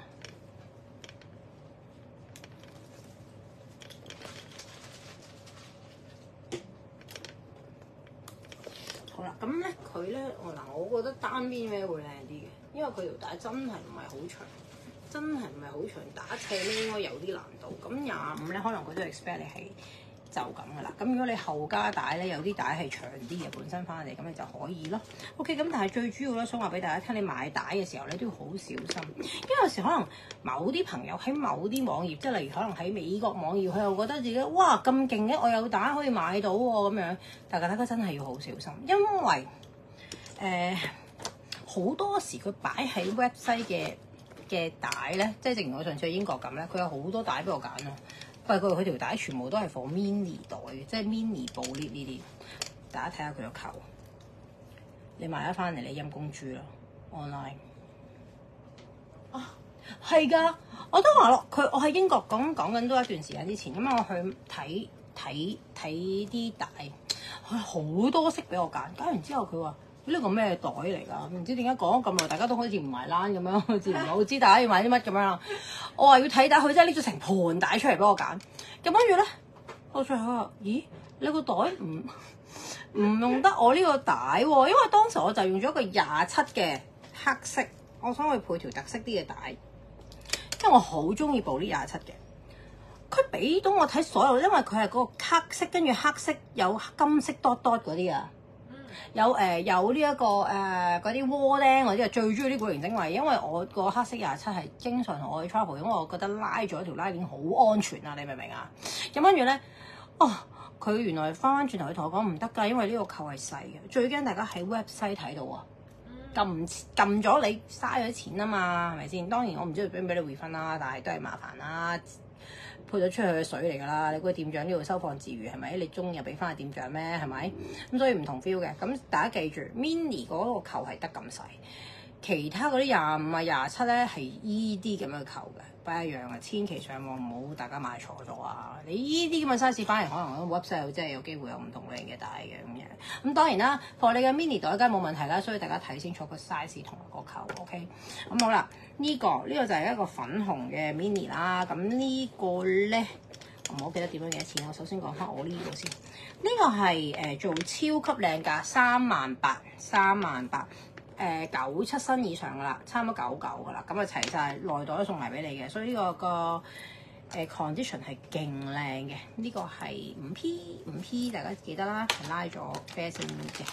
好啦，咁咧佢咧我嗱，我覺得單邊孭會靚啲嘅，因為佢條帶真係唔係好長。真係唔係好長，打斜咧應該有啲難度。咁廿五咧，可能佢都 expect 你係就咁噶啦。咁如果你後加帶咧，有啲帶係長啲嘅，本身翻嚟咁你就可以咯。OK，咁但係最主要咧，想話俾大家聽，你買帶嘅時候咧都要好小心，因為有時可能某啲朋友喺某啲網頁，即係例如可能喺美國網頁，佢又覺得自己哇咁勁嘅，我有帶可以買到喎咁樣。但係大家真係要好小心，因為誒好、呃、多時佢擺喺 website 嘅。嘅帶咧，即係正如我上次去英國咁咧，佢有好多帶俾我揀咯。不過佢佢條帶全部都係放 mini 袋嘅，即係 mini 布呢呢啲。大家睇下佢個扣，你買咗翻嚟你陰公豬咯 online。啊，係㗎，我都話咯，佢我喺英國講講緊都一段時間之前，咁我去睇睇睇啲帶，佢好多色俾我揀，揀完之後佢話。呢個咩袋嚟㗎？唔知點解講咗咁耐，大家都好似唔埋欄咁樣，好似唔係好知大家要買啲乜咁樣啦。我話要睇帶，佢真係拎咗成盤帶出嚟俾我揀。咁跟住咧，我最後話：咦，你個袋唔唔用得我呢個帶喎？因為當時我就用咗個廿七嘅黑色，我想去配條特色啲嘅帶，因為我好中意部呢廿七嘅。佢俾到我睇所有，因為佢係嗰個黑色，跟住黑色有金色 dot dot 嗰啲啊。有誒、呃、有呢、這、一個誒嗰啲窩釘嗰啲啊，最中意呢個型整圍，因為我個黑色廿七係經常同我去 travel，因為我覺得拉咗條拉鏈好安全啊，你明唔明啊？咁跟住咧，哦，佢原來翻翻轉頭佢同我講唔得㗎，因為呢個扣係細嘅，最驚大家喺 website 睇到啊，撳撳咗你嘥咗錢啊嘛，係咪先？當然我唔知佢俾唔俾你回分啦，但係都係麻煩啦。配咗出去嘅水嚟㗎啦，你估店長呢度收放自如係咪？你中意又俾翻個店長咩？係咪？咁所以唔同 feel 嘅。咁大家記住 ，mini 嗰個球係得咁細，其他嗰啲廿五啊、廿七咧係依啲咁樣嘅球嘅，不一樣嘅。千祈上網唔好大家買錯咗啊！你依啲咁嘅 size 反而可能 website 真係有機會有唔同類型嘅帶嘅咁樣。咁當然啦，貨你嘅 mini 袋梗係冇問題啦，所以大家睇清楚個 size 同埋個球 OK。咁好啦。呢、這個呢、這個就係一個粉紅嘅 mini 啦，咁呢個咧我唔好記得點樣幾多錢，我首先講翻我呢個先。呢、這個係誒、呃、做超級靚價，三萬八，三萬八，誒九七新以上噶啦，差唔多九九噶啦，咁啊齊晒內袋都送埋俾你嘅，所以呢、這個個誒、呃、condition 係勁靚嘅。呢、這個係五 P 五 P， 大家記得啦，係拉咗啡色嘅，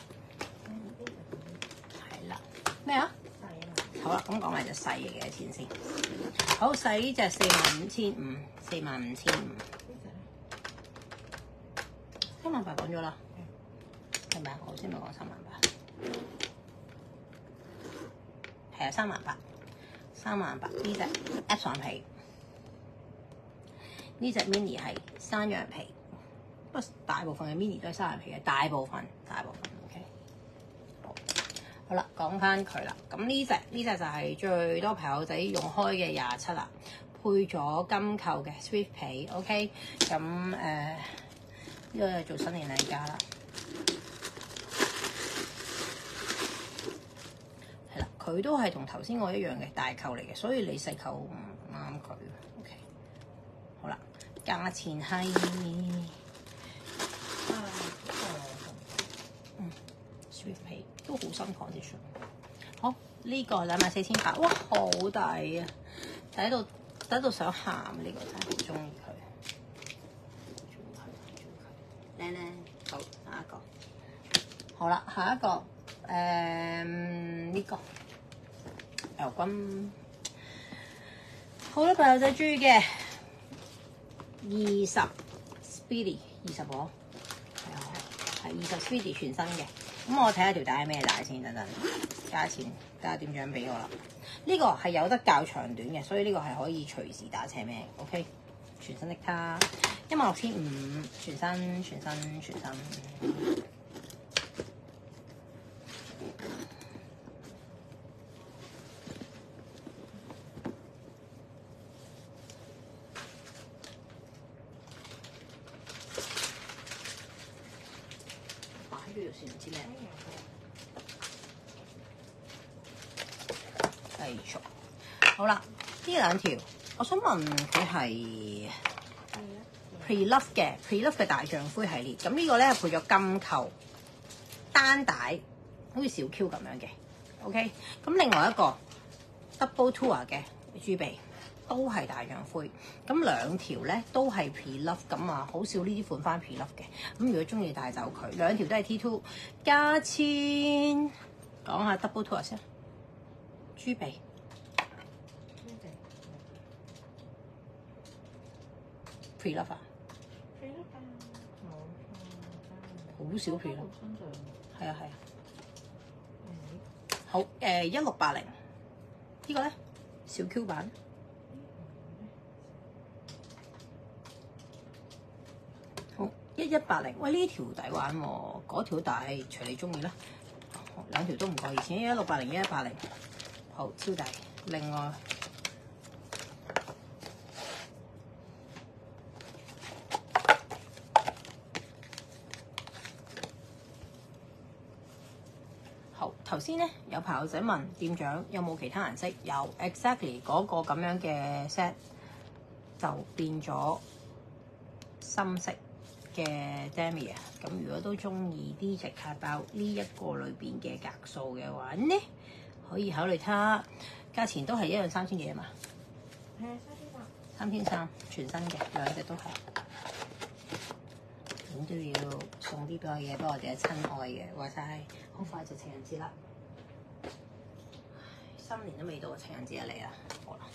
係啦，咩啊？好啦，咁講埋隻細嘅幾多錢先？好細呢隻四萬五千五，四萬五千五，三萬八講咗啦，係咪啊？我先咪講三萬八，係啊，三萬八，三萬八呢隻 Epson 皮，呢隻 mini 係山羊皮，不過大部分嘅 mini 都係山羊皮嘅，大部分，大部分。好啦，講翻佢啦。咁呢隻呢隻就係最多朋友仔用開嘅廿七啦，配咗金扣嘅 Swift 皮 ，OK。咁誒呢個係做新年禮家啦。係啦，佢都係同頭先我一樣嘅大扣嚟嘅，所以你細扣唔啱佢。OK。好啦，價錢係嗯 Swift 皮。都好新 condition，好呢、這個兩萬四千八，哇好抵啊！抵到抵到想喊啊！呢、這個真係好中意佢，中意佢，中意佢，靚靚好下一個，好啦下一個誒呢、嗯這個 L 君，好多朋友仔中意嘅二十 Speedy 二十個，係啊係二十 Speedy 全新嘅。咁我睇下條帶係咩帶先，等等，價錢睇下點樣俾我啦。呢、這個係有得較長短嘅，所以呢個係可以隨時打斜咩 ？OK， 全身的他一萬六千五，全身全身全身。擺呢條線唔知咩？繼續好啦，呢兩條，我想問佢係 Pre-Love 嘅 Pre-Love 嘅大象灰系列，咁呢個咧配咗金扣單帶，好似小 Q 咁樣嘅 ，OK。咁另外一個 Double Tour 嘅豬鼻都係大象灰，咁兩條咧都係 Pre-Love，咁啊好少呢啲款翻 Pre-Love 嘅，咁如果中意帶走佢，兩條都係 T two， 價錢講下 Double Tour 先。豬鼻， 豬鼻 Pre-Love 啊， ，Pre-Love 啊，冇錯， 好少 Pre-Love，係啊係啊， 誒， 好誒一六八零，呢個咧小 Q 版，好一一八零，喂呢條抵玩喎，嗰條大隨你中意啦，兩條都唔貴錢，一六八零一一八零。好超大，另外好頭先咧有朋友仔問店長有冇其他顏色，有 exactly 嗰個咁樣嘅 set 就變咗深色嘅 Damier， 咁如果都中意啲直卡包呢一個裏邊嘅格數嘅話呢？可以考慮它，價錢都係一樣三千幾啊嘛， 係三千八， 三千三全新嘅兩隻都係，咁都要送啲俾我嘢俾我哋嘅親愛嘅，話晒好快就情人節啦，新年都未到，情人節就嚟啦，好啦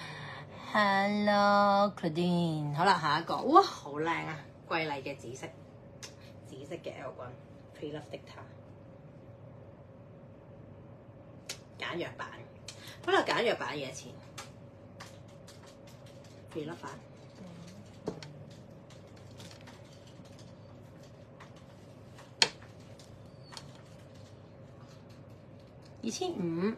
，Hello Claudine， 好啦下一個，哇好靚啊，瑰麗嘅紫色，紫色嘅 L 君 Pre-Love 的他。簡約版，可能簡約版幾多錢 Pre-Love 版二千五，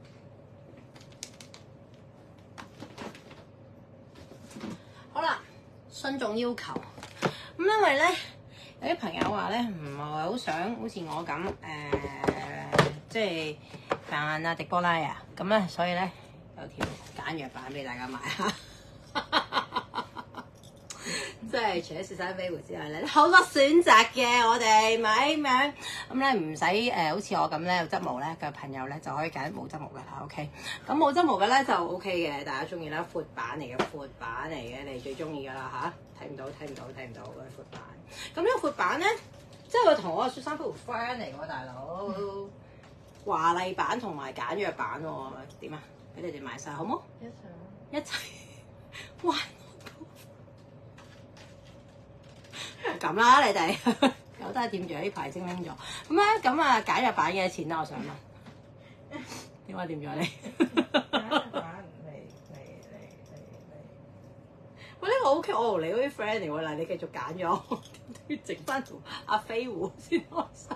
好啦，信眾要求，咁因為咧有啲朋友話咧唔係好想好似我咁誒、呃，即係。扮啊迪波拉啊，咁咧所以咧有條簡約版俾大家買下，即係除咗雪山飛狐之外咧，好多選擇嘅我哋咪咁樣，咁咧唔使誒好似我咁咧有執毛咧嘅朋友咧就可以揀冇執毛嘅啦 ，OK，咁冇執毛嘅咧就 OK 嘅，大家中意啦，闊版嚟嘅，闊版嚟嘅，你最中意噶啦吓，睇唔到睇唔到睇唔到嘅闊版，咁呢個闊版咧，即係佢同我雪山飛狐 friend 嚟喎，大佬。嗯華麗版同埋簡約版喎，點啊？俾你哋買晒好冇？ 一齊一齊哇！咁啦，你哋有得店長呢排精靈咗咁咧，咁啊簡約版幾多錢啦？我想問點解店長你？ 簡約版嚟嚟嚟嚟嚟， 喂，呢個 OK，我同你嗰啲 friend 嚟喎，嗱你繼續揀咗，要整翻條阿飛狐先開心。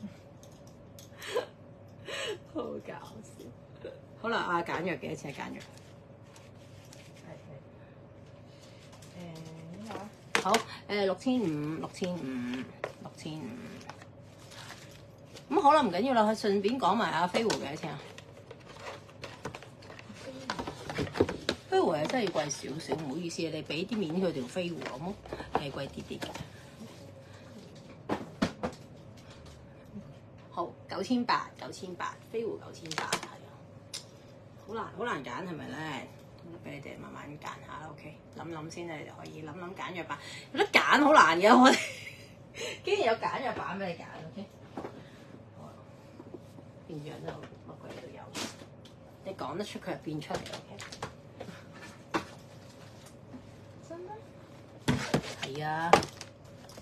好搞笑！好啦，啊簡約幾多錢啊？簡約係係誒呢個啊， 好誒六千五，六千五，六千五。咁好啦，唔緊要啦，順便講埋阿飛狐幾多錢啊？飛狐係真係要貴少少，唔好意思啊，你俾啲面佢條飛狐好冇？係貴啲啲嘅。好，九千八，九千八，飛狐九千八，係啊，好難，好難揀係咪咧？咁俾你哋慢慢揀下啦 ，OK，諗諗先，你哋可以諗諗簡約版，有得揀好難嘅，我哋竟然有簡約版俾你揀 ，OK， 好啊，變樣都乜鬼都有，你講得出佢係變出嚟 ，OK， 真咩？係啊，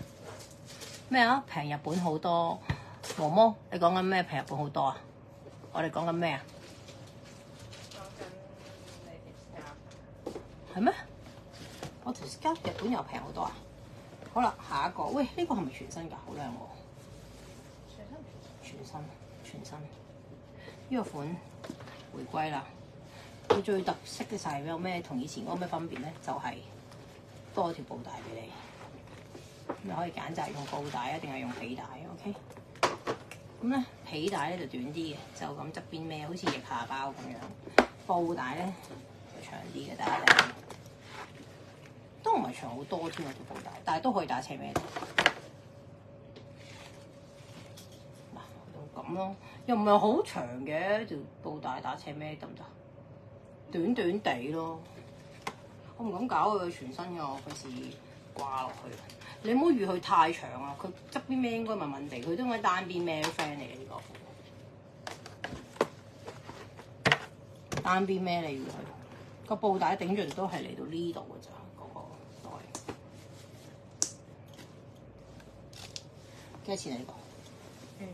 咩啊？平日本好多。毛毛，你講緊咩？平日本好多啊！ 我哋講緊咩啊？ 講緊你哋 scalp 係咩？我條 scalp 日本又平好多啊！好啦，下一個，喂，呢、個係咪全身㗎？好靚喎！ 全身全身，全身。呢、個款回歸啦。佢最特色嘅就係有咩同以前嗰個咩分別咧？就係、多條布帶俾你，你可以揀就係用布帶啊，定係用皮帶 ？OK。咁咧皮帶咧就短啲嘅，就咁側邊孭，好似腋下包咁樣。布帶咧就長啲嘅，打領都唔係長好多添啊條布帶，但係都可以打斜孭。嗱，就咁咯，又唔係好長嘅條布帶打斜孭得唔得？短短地咯，我唔敢搞佢全身㗎，我費事掛落去。你唔好預佢太長啊，佢側邊孭應該問問地，佢都應該單邊孭 friend 嚟嘅呢個褲。單邊孭你預佢個布帶頂盡都係嚟到呢度㗎咋，嗰、個袋。幾多錢啊？呢、個？ 嗯。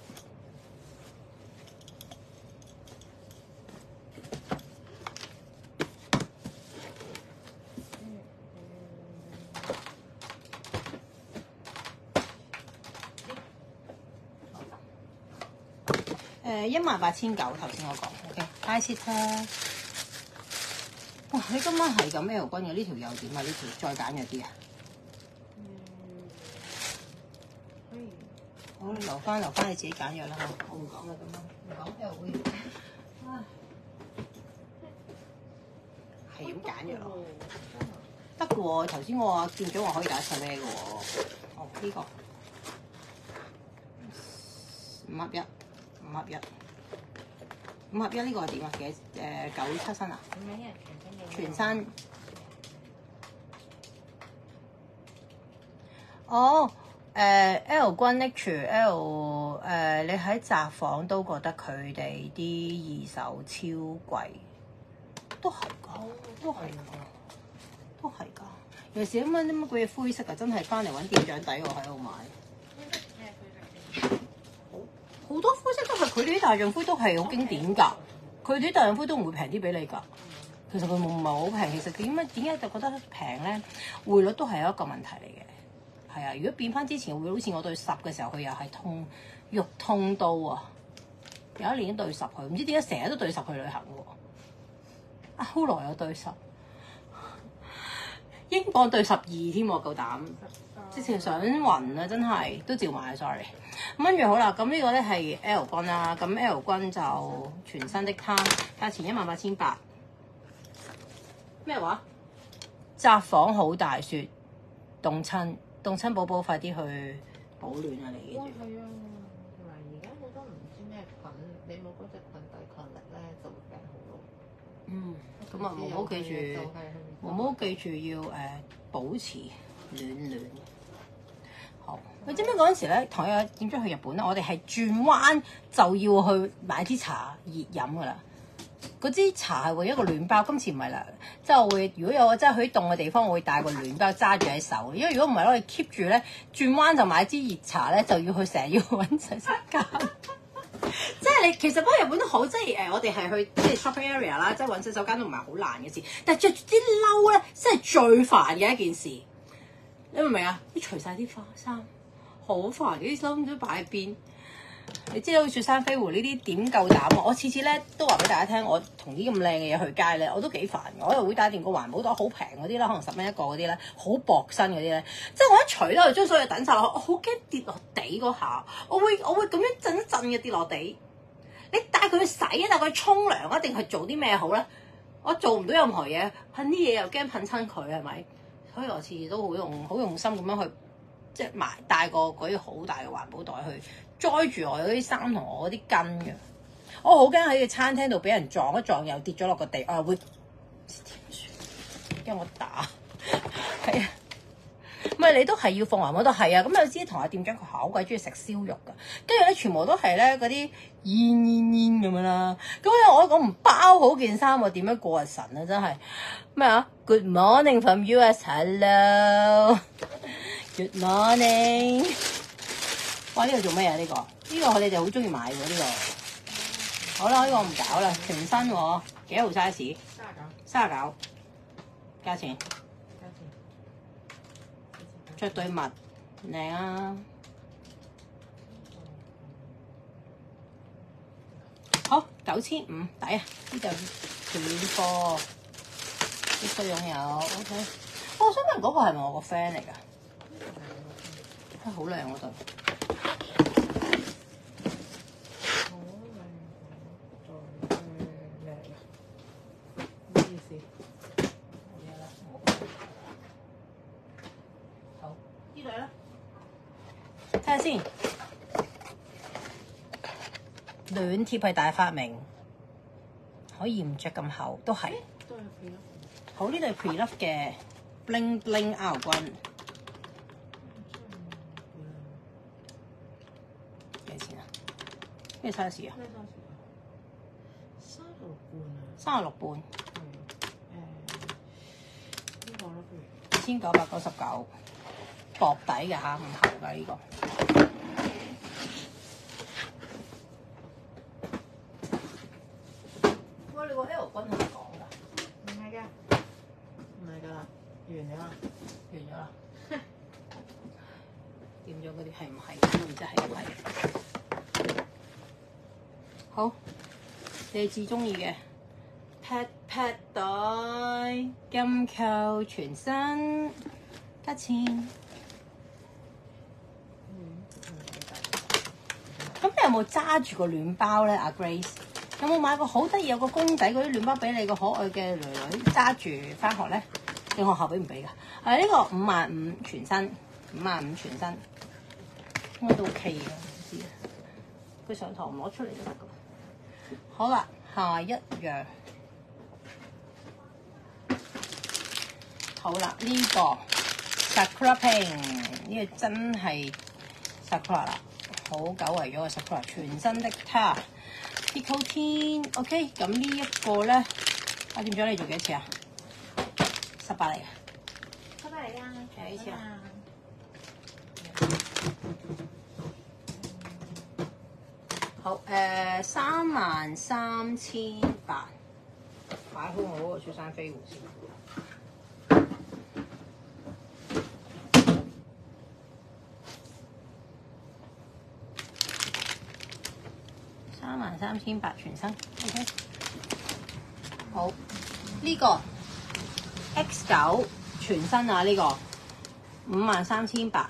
誒一萬八千九，頭先我講 ，OK，I sit 啦。哇！你今晚係咁 L 君嘅呢條又點啊？呢條再揀咗啲啊？ 嗯，可以。 好，留翻留翻你自己揀藥啦嚇，我唔講啦咁樣，唔講 L 會。唉，係咁揀藥咯。得嘅喎，頭先我話見咗話可以打斜孭嘅喎。哦，呢、個五合一。五合一，五合一呢個係點啊？幾誒九七身啊？ 唔係啊，全身嘅。 全身。哦，誒、呃、L 君 H L 誒、呃，你喺雜房都覺得佢哋啲二手超貴，都係㗎，都係㗎，都係㗎。有時咁樣啲乜鬼嘢灰色啊，真係翻嚟揾店長抵我喺度買。好多灰色都係佢哋啲大象灰都係好經典㗎，佢哋啲大象灰都唔會平啲俾你㗎。其實佢唔係好平，其實點解點解就覺得平咧？匯率都係一個問題嚟嘅。係啊，如果變翻之前會好似我對十嘅時候，佢又係痛肉痛到啊！有一年都對十佢，唔知點解成日都對十去旅行喎。啊，好耐有對十，英鎊對十二添喎，夠膽！直情想暈啊！真係都照買 sorry。咁跟住好啦，咁呢個咧係 L 君啦，咁 L 君就全身的攤，價錢一萬八千八。咩話？雜房好大雪，凍親凍親寶寶，快啲去保暖啊！你記住。 哇，係啊，同埋而家好多唔知咩菌，你冇嗰隻菌抵抗力咧，就會病好咯。 嗯，咁啊，毛毛記住，毛毛記住要誒、呃、保持暖暖。好，你知唔知嗰陣時咧，同樣點咗去日本咧？我哋係轉彎就要去買支茶熱飲噶啦。嗰支茶係會一個暖包，今次唔係啦，即係我會如果有我真係去凍嘅地方，我會帶個暖包揸住喺手。因為如果唔係，我哋 keep 住咧轉彎就買支熱茶咧，就要去成日要揾洗手間。即係你其實不過日本都好，即係誒、呃、我哋係去即係 shopping area 啦，即係揾洗手間都唔係好難嘅事。但係着住啲褸咧，真係最煩嘅一件事。你明唔明啊？啲除晒啲花衫，好煩！啲衫都擺喺邊。你知道雪山飛狐呢啲點夠膽啊？我次次咧都話俾大家聽，我同啲咁靚嘅嘢去街咧，我都幾煩。我又會帶定個環保袋，好平嗰啲啦，可能十蚊一個嗰啲咧，好薄身嗰啲咧。即係我一除咧，我將所有等晒落去，我好驚跌落地嗰下，我會我會咁樣震一震嘅跌落地。你帶佢去洗啊，帶佢去沖涼啊，定係做啲咩好咧？我做唔到任何嘢，噴啲嘢又驚噴親佢，係咪？所以我次次都好用好用心咁樣去，即係買帶個嗰啲好大嘅環保袋去載住我嗰啲衫同我嗰啲巾嘅。我好驚喺個餐廳度俾人撞一撞，又跌咗落個地，我又會點算？驚我打係啊！唔係你都係要放環保袋係啊！咁有啲同阿店長佢好鬼中意食燒肉㗎，跟住咧全部都係咧嗰啲煙煙煙咁樣啦。咁咧我我唔包好件衫，我點樣過日神啊？真係咩啊 ？Good morning from U S，Hello。Good morning。哇！呢、這個做咩啊？呢、這個呢、這個你哋好中意買喎呢個。 好啦，呢、這個唔搞啦，全新喎，幾號 size？ 三十九。 三十九，價錢？ 價錢。 着對襪靚啊！好，九千五抵啊！呢就斷貨，必須擁有。OK，我想問嗰個係咪我個 friend 嚟㗎？啊，好靚嗰對。 好靚，再咩嚟㗎？唔好意思。 冇嘢啦，好，呢對啦，睇下先。暖貼係大發明，可以唔着咁厚，都係。 都係佢咯。 好，呢對 Pre-Love 嘅 bling bling 歐軍，幾錢啊？咩 size 啊？ 咩 size 啊？三十六半啊。 三十六半。 係誒呢個咯，不如。 二千九百九十九，薄底嘅嚇，唔厚㗎呢個。喂，你個 L 軍係咪講㗎？ 唔係㗎，唔係㗎啦，完咗啦， 完咗啦。點咗嗰啲係唔係？咁唔知係唔係？好，你至中意嘅 pat pat 袋金扣全身，加錢。 嗯， 咁你有冇揸住個暖包咧？阿 Grace 有冇買個好得意有個公仔嗰啲暖包俾你個可愛嘅女女揸住翻學咧？你學校俾唔俾㗎？誒呢個五萬五全身，五萬五全身應該都 OK 嘅，唔知啊。佢上堂攞出嚟都得㗎。好啦，下一樣。好啦，呢、這個 Sakura Pink 呢個真係 Sakura 啦，好久違咗個 Sakura 全新的它 Pico Ten OK， 咁呢一個咧，啊點咗你做幾多次啊？十八嚟嘅， 十八嚟㗎， 幾次啊？好誒，三萬三千八，擺好我嗰個雪山飛狐先。三萬三千八全身 ，OK。好，呢、這個 X 九全身啊，呢、這個五萬三千八。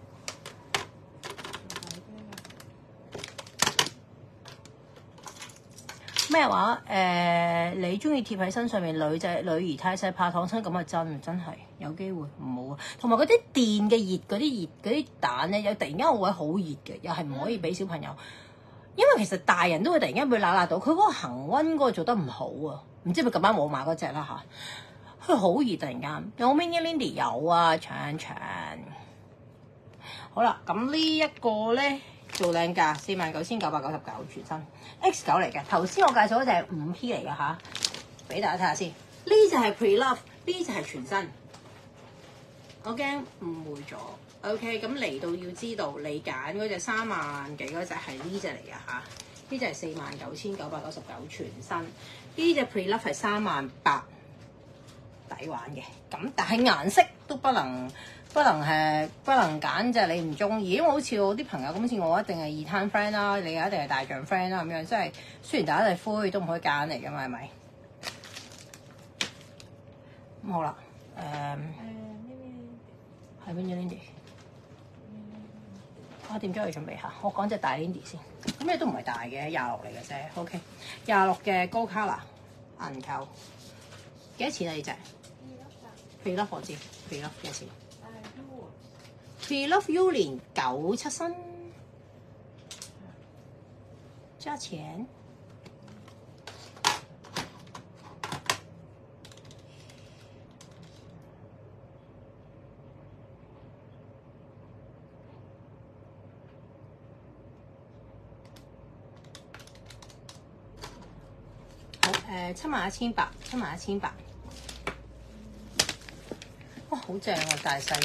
咩話？誒、呃，你中意貼喺身上面，女仔女兒太細怕燙親，咁啊真真係有機會唔好啊。同埋嗰啲電嘅熱嗰啲熱嗰啲蛋咧，有突然間個位好熱嘅，又係唔可以俾小朋友。因為其實大人都會突然間會揦揦到，佢嗰個恆溫嗰個做得唔好啊。唔知係咪咁啱冇買嗰隻啦嚇。佢好熱突然間。有 Mini Lindy 有啊，長長。好啦，咁呢一個咧。做靚價四萬九千九百九十九全身 X 九嚟嘅，頭先我介紹嗰隻係五 P 嚟嘅嚇，俾大家睇下先。呢就係 Pre-Love，呢就係全身。我驚誤會咗。OK，咁嚟到要知道你揀嗰隻三萬幾嗰隻係呢隻嚟嘅嚇，呢隻係四萬九千九百九十九全身。呢隻 Pre-Love 係三萬八，抵玩嘅。咁但係顏色都不能。不能誒，不能揀就係你唔中意，因為好似我啲朋友咁，好似我一定係二灘 friend 啦，你又一定係大象 friend 啦，咁樣即係雖然大家都係灰，都唔可以揀嚟㗎嘛，係咪？咁好啦，誒、嗯，係邊隻 Lindy？啊，點咗去準備下？我講隻大 Lindy 先，咁你都唔係大嘅，廿六嚟嘅啫 ，OK， 廿六嘅高卡啦，銀扣，幾多錢啊？呢隻？Pre-Love我知，Pre-Love幾多錢？Pre-Love U 連九七身，加錢。好誒，七萬一千八，七萬一千八。哇，好正喎，大細。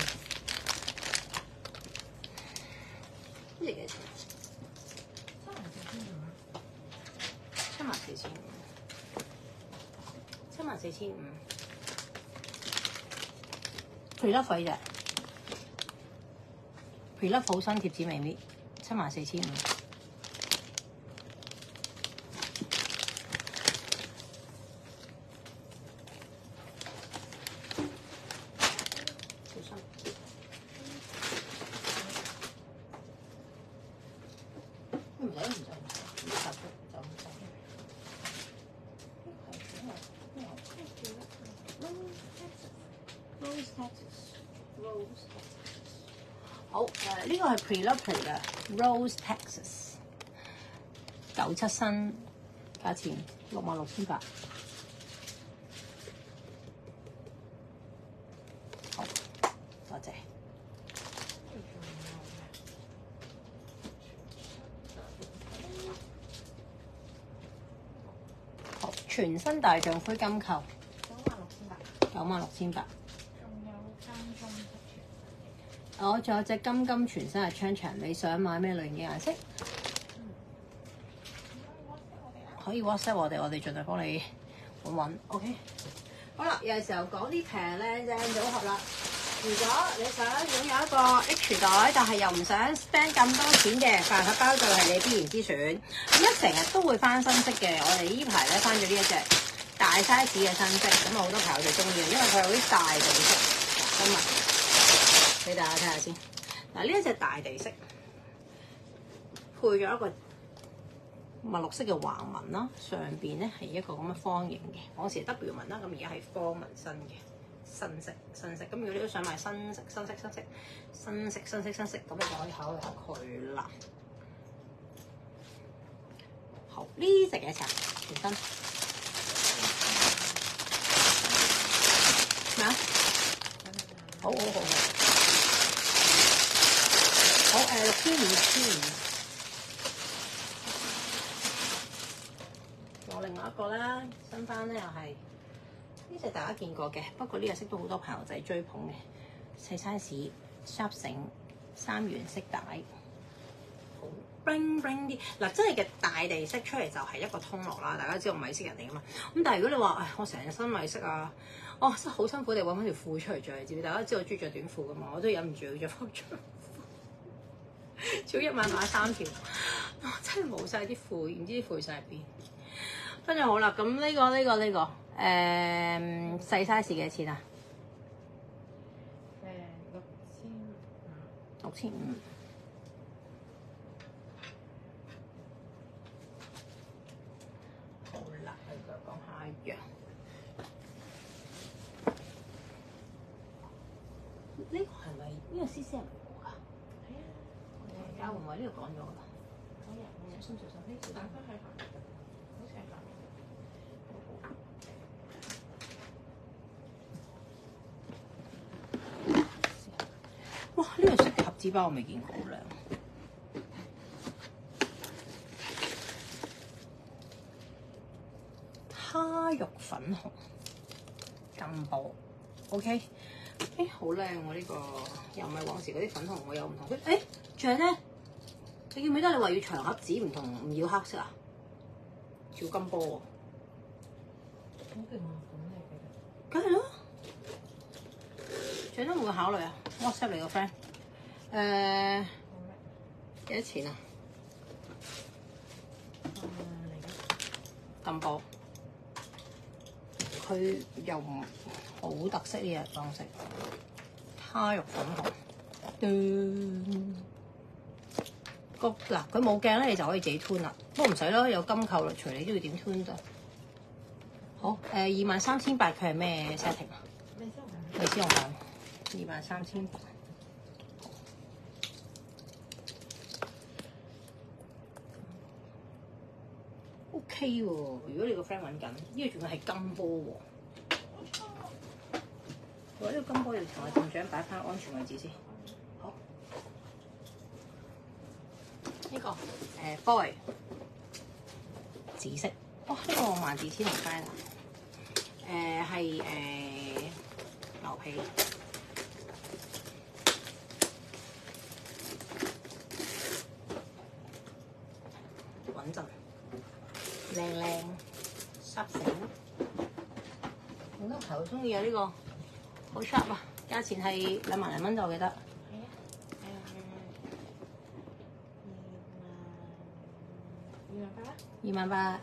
呢隻幾錢？七七萬四千五，七萬四千五。Pre-Love 費啫，Pre-Love 好新貼紙未搣，七萬四千五。好誒，呢個係 Pre-Love 嚟嘅 Rose Texas， 九七新，價錢六萬六千八。好，多謝。好，全新大象灰金扣， 九萬六千八。 九萬六千八。我仲有隻金金全新嘅窗牆，你想買咩類型嘅顏色？可以 WhatsApp 我哋，我哋盡量幫你揾揾。OK。好啦，有時候講啲平靚正組合啦。如果你想擁有一個 H 袋，但係又唔想 spend 咁多錢嘅飯盒包，就係你必然之選。咁一成日都會翻新色嘅，我哋呢排咧翻咗呢一隻大 size 嘅新色，咁啊好多朋友就中意，因為佢有啲大地色。今日俾大家睇下先。嗱，呢一隻大地色配咗一個墨綠色嘅橫紋啦，上邊咧係一個咁嘅方形嘅，我時係 W 紋啦，咁而家係方紋身嘅新色新色。咁如果你都想買新色新色新色新色新色新色，咁你就可以考慮下佢啦。好，呢隻幾錢？全新咩啊？好好好好。好誒，六千五，六千五。仲有另外一個啦，新翻咧又係呢隻大家見過嘅，不過呢個色都好多朋友仔追捧嘅，細 size sharp 繩三元色帶，好 bling bling 啲。嗱，真係嘅大地色出嚟就係一個通絡啦，大家知道米色人嚟噶嘛。咁但係如果你話，唉，我成日新米色啊，哦，真係好辛苦地揾翻條褲出嚟着，你知唔知？大家知道我中意着短褲噶嘛，我都忍唔住要着翻長。早一晚買三條，我真係冇晒啲褲，唔知啲褲晒邊。跟住好啦，咁呢個呢個呢個誒細 size 幾多錢啊？ 誒六千五。 六千五。好啦，我再講下一樣。呢個係咪呢個 C C 係咪我㗎？係啊。而家會唔會呢度講咗㗎？好呀，小心小心，呢條打開係下，好似係下面。哇！呢、這個色嘅盒子包我未見過，好靚。蝦肉粉紅金箔 ，OK。誒好靚喎！呢個又唔係往時嗰啲粉紅，我有唔同。誒仲有咧，你記唔記得你話要長盒子唔同，唔要黑色啊？照金波喎。 好勁啊！咁你記得？ 梗係咯。仲有都唔會考慮啊 ？WhatsApp 你個 friend。誒幾多錢啊？金波。佢又唔好特色呢隻裝飾，蝦肉粉紅。個嗱佢冇鏡咧，你就可以自己 tune 啦。不過唔使咯，有金扣啦，隨你都要點 tune 得。好誒，二萬三千八，佢係咩 setting 啊？未知我講二萬三千八。O K 喎，如果你個 friend 揾緊，呢個仲係金波喎。我呢個金波要同我店長擺翻安全位置先。好，呢、這個誒、呃、boy 紫色，哇！呢、這個萬字千同 friend 啊，誒係誒牛皮。穩陣。 靚靚濕繩，我都好中意啊！呢、這個好 sharp 啊，價錢係兩萬零蚊就記得。 係啊，誒二萬二萬八啦。 二萬八。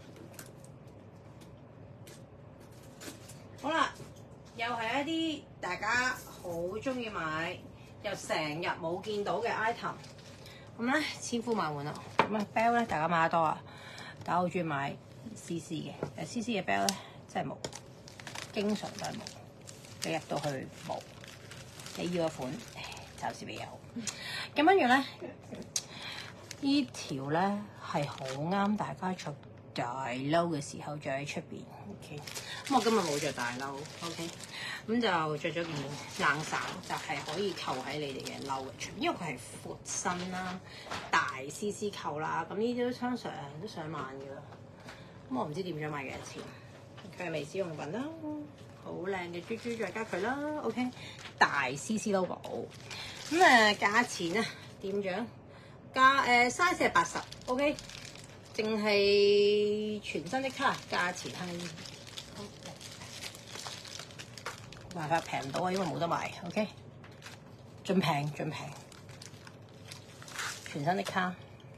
好啦，又係一啲大家好中意買又成日冇見到嘅 item。咁咧千呼萬喚啦。咁啊 bell 咧大家買得多啊，大家好中意買 C C 嘅，誒 C C 嘅 bell 咧真係冇，經常都係冇。你入到去冇，你要嘅款暫時未有。咁跟住咧，呢條咧係好啱大家着大褸嘅時候着喺出邊。OK，咁我今日冇着大褸。OK，咁就着咗件冷衫，就係、是、可以扣喺你哋嘅褸嘅出邊，因為佢係闊身啦、大 C C 扣啦。咁呢啲都通常都上萬㗎啦。咁我唔知點樣買幾多錢。佢係美姿用品啦。好靚嘅珠珠，再加佢啦 ，OK， 大 C C logo， 咁誒價錢啊點樣？價誒 size 係八十 ，OK， 淨係全新的卡，價錢係冇辦法平唔到啊，因為冇得賣 ，OK， 盡平盡平，全新的卡，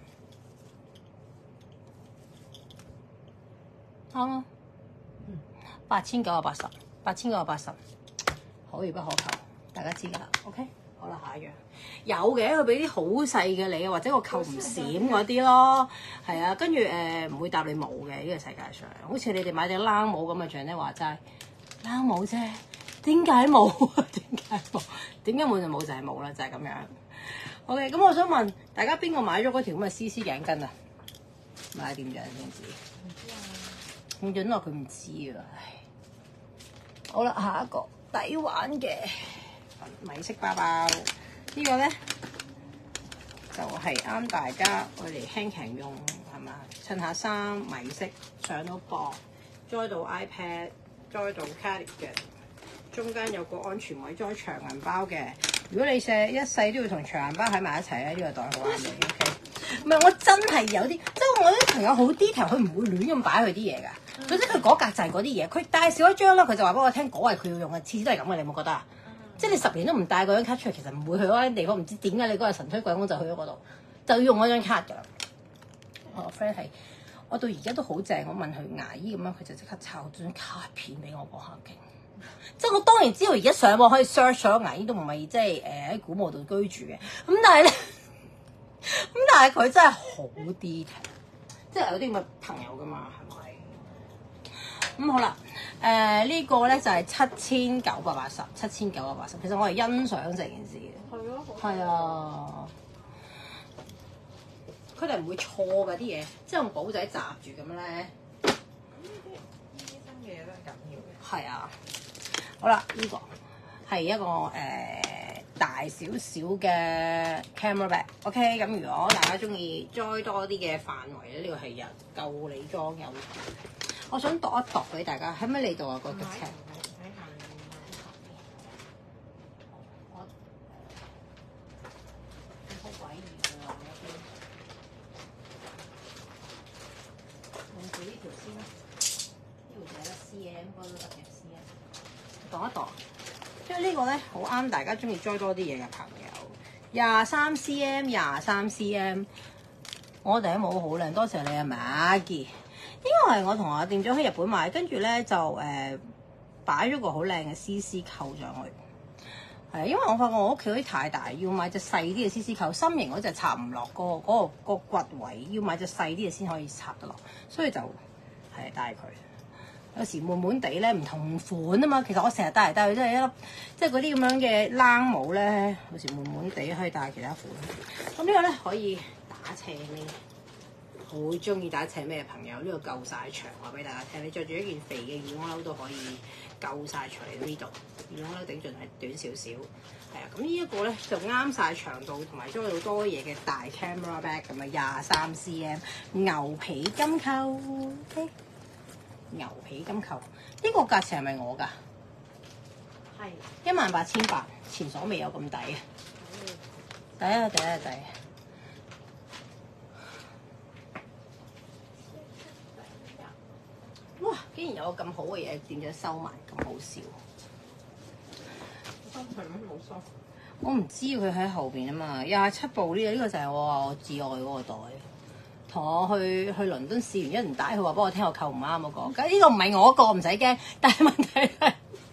啱啊，八千九百八十。八千九百八十，可遇不可求，大家知㗎啦。OK， 好啦，下一樣有嘅，佢俾啲好細嘅你，或者個扣唔閃嗰啲咯，係啊，跟住誒唔會搭你帽嘅呢、這個世界上，好似你哋買隻冷帽咁嘅像咧話齋，冷帽啫，點解冇？點解冇？點解冇就冇就係冇啦，就係、是、咁樣。OK， 咁我想問大家邊個買咗嗰條咁嘅 C C 頸巾啊？買點樣先知？唔知啊，我準話佢唔知啊。好啦，下一個抵玩嘅米色包包，這個、呢個咧就係、是、啱大家我哋輕輕用係嘛，襯下衫米色上到膊，載到 iPad， 載到 cardigan， 中間有個安全位載長銀包嘅。如果你成一世都要同長銀包喺埋一齊咧，呢、這個袋好啱你。OK， 唔係我真係有啲，即係我啲朋友好 detail，佢唔會亂咁擺佢啲嘢㗎。總之佢嗰格就係嗰啲嘢，佢帶少一張啦，佢就話俾我聽嗰係佢要用嘅，次次都係咁嘅，你有冇覺得啊？嗯、即係你十年都唔帶嗰張卡出嚟，其實唔會去嗰間地方，唔知點解你嗰日神推鬼拱就去咗嗰度，就要用嗰張卡㗎。我個 friend 係，我到而家都好正，我問佢牙醫咁樣，佢就即刻抄張卡片俾我講下勁。即係我當然知道而家上網可以 search 所有牙醫都唔係即係誒喺古墓度居住嘅，咁但係咧，咁但係佢真係好 detail，即係有啲咁嘅朋友㗎嘛，係咪？咁、嗯、好啦，誒、呃這個、呢個咧就係七千九百八十，七千九百八十。其實我係欣賞成件事嘅。係咯。係啊。佢哋唔會錯㗎啲嘢，即係用簿仔閘住咁咧。咁呢啲呢啲新嘅嘢都係緊要嘅。係啊。好啦，呢、這個係一個誒、呃、大少少嘅 camera bag。OK， 咁如果大家中意載多啲嘅範圍咧，呢、這個係有夠你裝有。我想度一度俾大家，喺咪你度啊？個尺？喺下面。我好詭異啊！用住呢條先啦，呢條就係得 C M， 嗰度得嘅 C M。度一度，因為呢個咧好啱大家中意載多啲嘢嘅朋友。廿三 C M， 廿三 C M， 我哋都冇好靚，多謝你啊，Maggie。呢個係我同阿店長喺日本買，跟住咧就誒擺咗個好靚嘅 C C 扣上去。係啊，因為我發覺我屋企嗰啲太大，要買隻細啲嘅 C C 扣，心形嗰隻插唔落個嗰個個骨位，要買隻細啲嘅先可以插得落，所以就係帶佢。有時悶悶地咧，唔同款啊嘛。其實我成日帶嚟帶去都係一粒，即係嗰啲咁樣嘅冷帽咧，有時悶悶地可以帶其他款。咁呢個咧可以打斜呢。好中意打斜咩嘅朋友，呢、這個夠晒長，話俾大家聽。你着住一件肥嘅羽絨褸都可以夠晒長嚟到呢度，羽絨褸頂盡係短少少，係啊。咁呢一個咧就啱晒長度，同埋裝到多嘢嘅大 camera bag 咁啊，廿三 C M 牛皮金扣， okay? 牛皮金扣呢、這個價錢係咪我㗎？係一萬八千八，前所未有咁抵啊！抵啊抵啊抵！ 哇！竟然有個咁好嘅嘢，點咗收埋，咁好笑。 收係咩冇收？ 我唔知佢喺後邊啊嘛，廿七部呢、這個呢、這個就係我話我至愛嗰個袋，同我去去倫敦試完一唔帶，佢話幫我聽我扣唔啱嗰個，咁呢個唔係我個唔使驚，但係問題係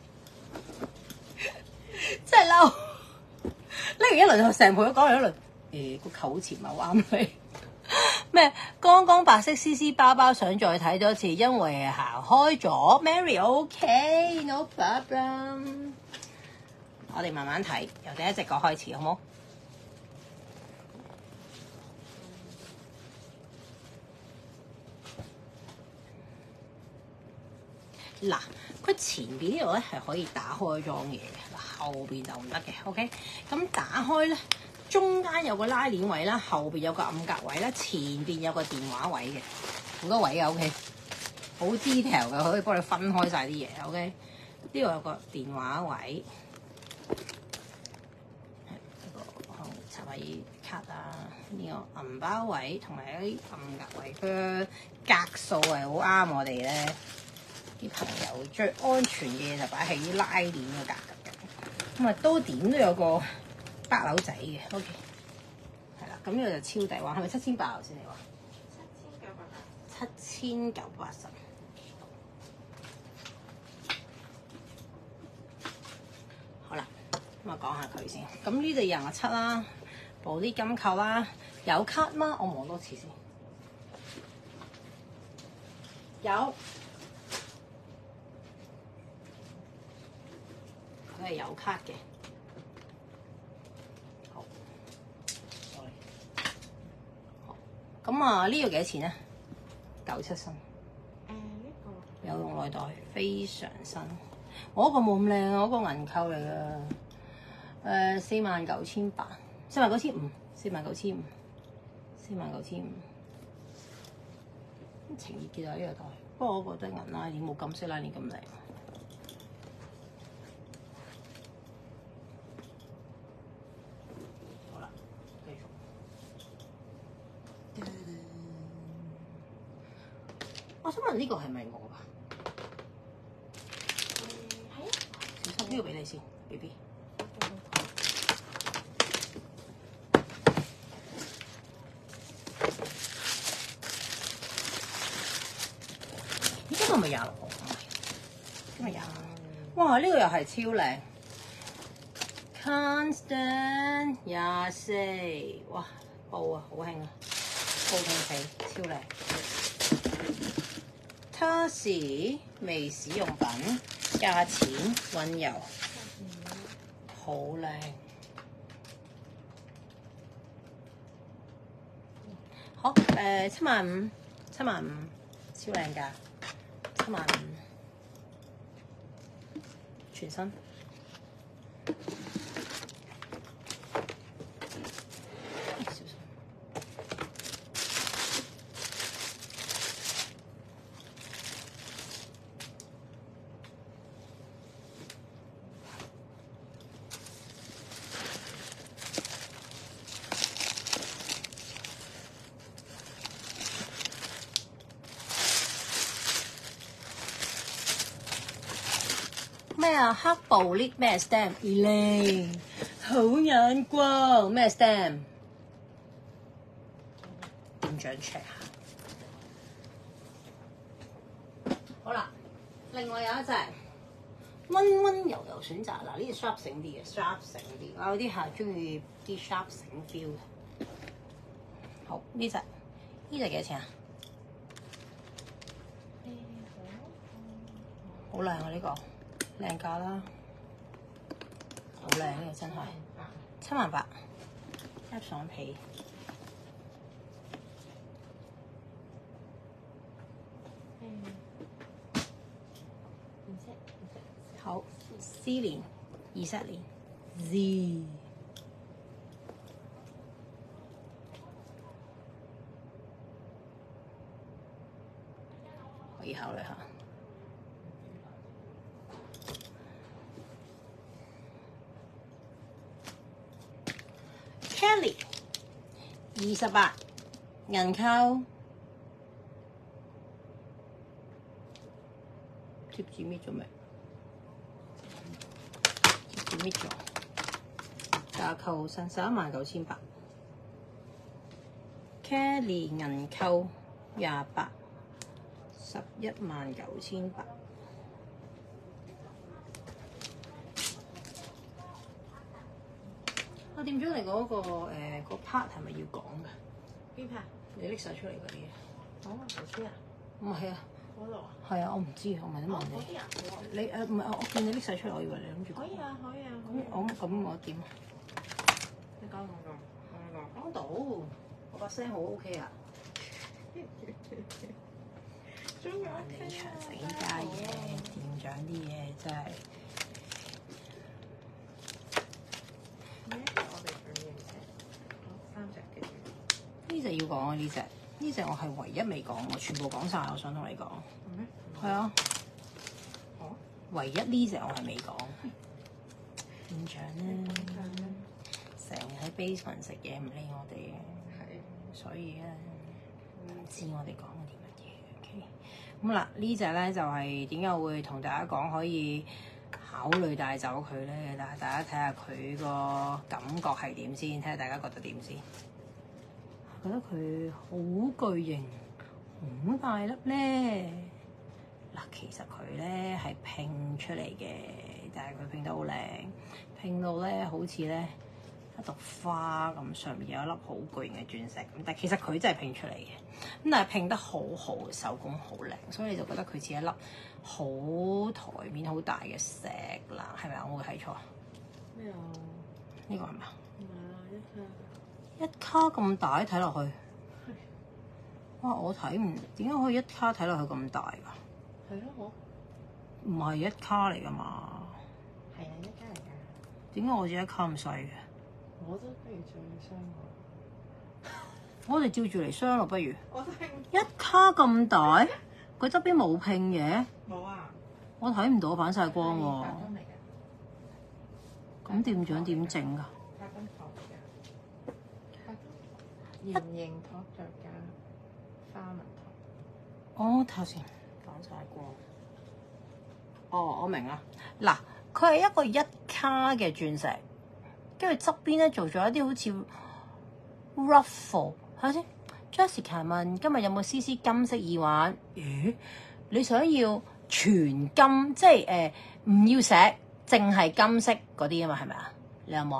真係嬲，拎完一輪就成部都講完一輪，誒個扣好似唔係好啱你。咩？剛剛白色絲絲包包想再睇多次，因為行開咗。Mary OK，no problem。我哋慢慢睇，由第一隻角開始，好冇？嗱，佢前邊呢度咧係可以打開裝嘢嘅，嗱後邊就唔得嘅。OK，咁打開咧，中間有個拉鏈位啦，後邊有個暗格位啦，前邊有個電話位嘅，好多位嘅。OK，好 detail 嘅，可以幫你分開晒啲嘢。OK，呢度有個電話位。插位卡啊，呢、這個銀包位同埋一啲暗格位，佢嘅格數係好啱我哋咧啲朋友最安全嘅嘢就擺喺啲拉鏈嘅格格嘅，咁啊都點都有個八樓仔嘅 ，OK， 係啦，咁呢個就超抵話，係咪七千八頭先你話？七千九百八十。好啦，咁啊講下佢先，咁呢度廿七啦。補啲金扣啦，有卡嗎？我望多次先。有，佢係有卡嘅。好，好。咁啊，呢個幾多錢咧？九七新。誒呢個有用內袋，非常新。我嗰個冇咁靚啊，我嗰個銀扣嚟噶。誒，四萬九千八。四萬九千五，四萬九千五，四萬九千五，情意結啊呢個袋，不過我覺得銀拉鏈冇金色拉鏈咁靚。好啦，繼續。我想問呢個係咪我㗎？係啊，小心呢個俾你先 ，B B。今日咪廿六號，今日廿，哇！呢、這個又係超靚 ，Constant 廿四，哇！布啊，好興啊，布拼皮，超靚。Tassie 微使用品，價錢溫柔，好靚。好，誒、呃、七萬五，七萬五，超靚㗎。七萬五，全新。小心。咩啊？黑布呢？咩 stamp？Elaine 好眼光咩 stamp？ 點樣 check 下？好啦，另外有一隻温温柔柔選擇嗱，呢啲 sharp 醒啲嘅 ，sharp 醒啲。我有啲係中意啲 sharp 醒 feel 嘅。好，呢隻呢隻幾多錢啊？好靚啊！呢、這個。靚價啦，好靚呢個真係，七萬八，加上皮，好 C 年二十年 Z， 可以考慮下。Kelly 二十八銀扣， 字搣咗未？字搣咗。價扣好新，十一萬九千八。Kelly 銀扣廿八，十一萬九千八。我掂咗你嗰個誒個 part 係咪要講㗎？ 邊排？ 你拎晒出嚟嗰啲嘢。 講啊，頭先啊， 唔係啊， 嗰度啊。 係啊，我唔知，我咪都問嗰你。 啲啊， 你誒唔係我我見你拎晒出嚟，我以為你諗住講。 可以啊，可以啊。 咁我咁我點啊？ 你講我講，我講到，我把聲好 OK 啊！ 講。中意你長城呢家嘢，店長啲嘢真係。 咩？我哋仲要寫三隻嘅。 呢隻要講啊！呢隻呢隻我係唯一未講，我全部講晒。我想同你講。 咩？ 係啊。 哦。 唯一呢隻我係未講。店長咧，成日喺 basement 食嘢唔理我哋嘅， 係。 所以咧唔知我哋講緊啲乜嘢。OK。咁嗱，呢隻咧就係點解會同大家講可以考慮帶走佢咧？但係大家睇下佢個感覺係點先，睇下大家覺得點先。覺得佢好巨型，好大粒咧。嗱，其實佢咧係拼出嚟嘅，但係佢拼得好靚，拼到咧好似咧一朵花咁，上面有一粒好巨型嘅鑽石咁。但係其實佢真係拼出嚟嘅，咁但係拼得好好，手工好靚，所以你就覺得佢似一粒好台面好大嘅石啦，係咪啊？我會睇錯？ 咩啊？ 呢個係咪啊？ 唔係啊，一卡。 一卡咁大睇落去，哇！我睇唔點解可以一卡睇落去咁大㗎？ 係咯，我唔係一卡嚟㗎嘛？ 係啊，一卡嚟㗎。 點解我只一卡咁細嘅？ 我都不如再傷我。 我哋照住嚟雙咯，不如我都係。 一卡咁大，佢側邊冇拼嘅， 冇啊。 我睇唔到反晒光喎。 白金嚟嘅。 咁店長點整㗎？ 白金頭嚟嘅。白金。圓形托着加花紋頭。 哦，睇下先，反晒光。哦，我明啦。嗱，佢係一個一卡嘅鑽石，跟住側邊咧做咗一啲好似 ruffle。睇下先 Jessica 問今日有冇絲絲金色耳環？咦，你想要全金，即係誒唔要石，淨係金色嗰啲啊嘛，係咪啊？你有冇？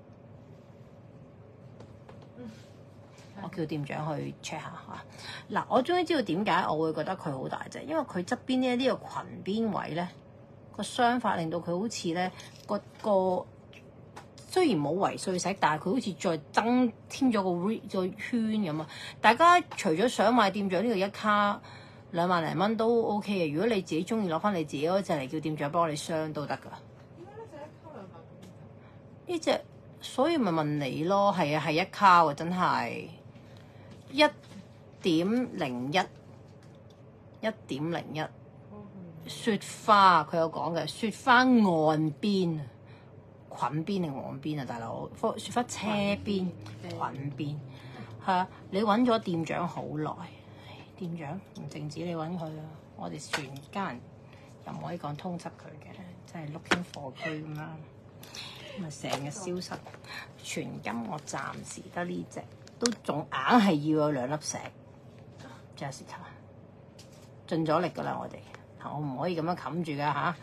我叫店長去 check 下嚇。嗱，我終於知道點解我會覺得佢好大隻，因為佢側邊呢呢個裙邊位咧個雙發令到佢好似咧個個雖然冇圍碎石，但係佢好似再增添咗個 re 個圈咁啊！大家除咗想買店長呢個一卡兩萬零蚊都 OK 嘅，如果你自己中意攞翻你自己嗰隻嚟叫店長幫你鑲都得㗎。 點解呢隻一卡兩萬幾？ 呢隻所以咪問你咯，係啊，係一卡喎，真係。一點零一，一點零一，雪花佢有講嘅，雪花岸邊啊，裙邊定岸邊啊，大佬，雪花車邊，裙邊，係啊，你揾咗店長好耐，店長唔淨止你揾佢啊，我哋全家人又唔可以講通緝佢嘅，真係 looking for 佢咁樣，咁啊成日消失，全金我暫時得呢隻。都仲硬係要有兩粒石 ，Jessica， 盡咗力㗎啦，我哋，我唔可以咁樣冚住㗎吓，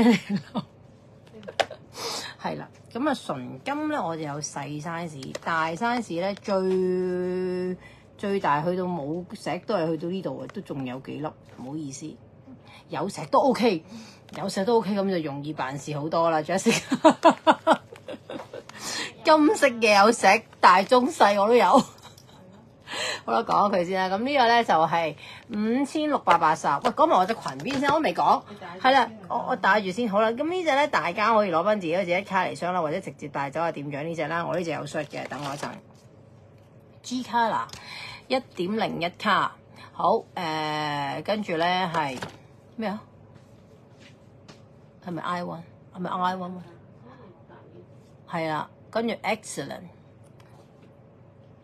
係啦，咁啊純金咧，我哋有細 size，大 size 咧最最大去到冇石都係去到呢度嘅，都仲有幾粒，唔好意思，有石都 OK， 有石都 OK，咁就容易辦事好多啦 ，Jessica。金色嘅有石，大中細我都有。好啦，講咗佢先啦。咁呢個咧就係五千六百八十。喂，講埋我隻裙邊先，我未講。係啦，我我戴住先。好啦，咁呢隻咧大家可以攞翻自己自己卡嚟鑲啦，或者直接帶走阿店長呢隻啦。我呢隻有 short 嘅，等我一陣。G 卡啦，一點零一卡。好，誒、呃，跟住咧係咩啊？係咪 I one？ 係咪 I one？ 係啦。跟住 excellent，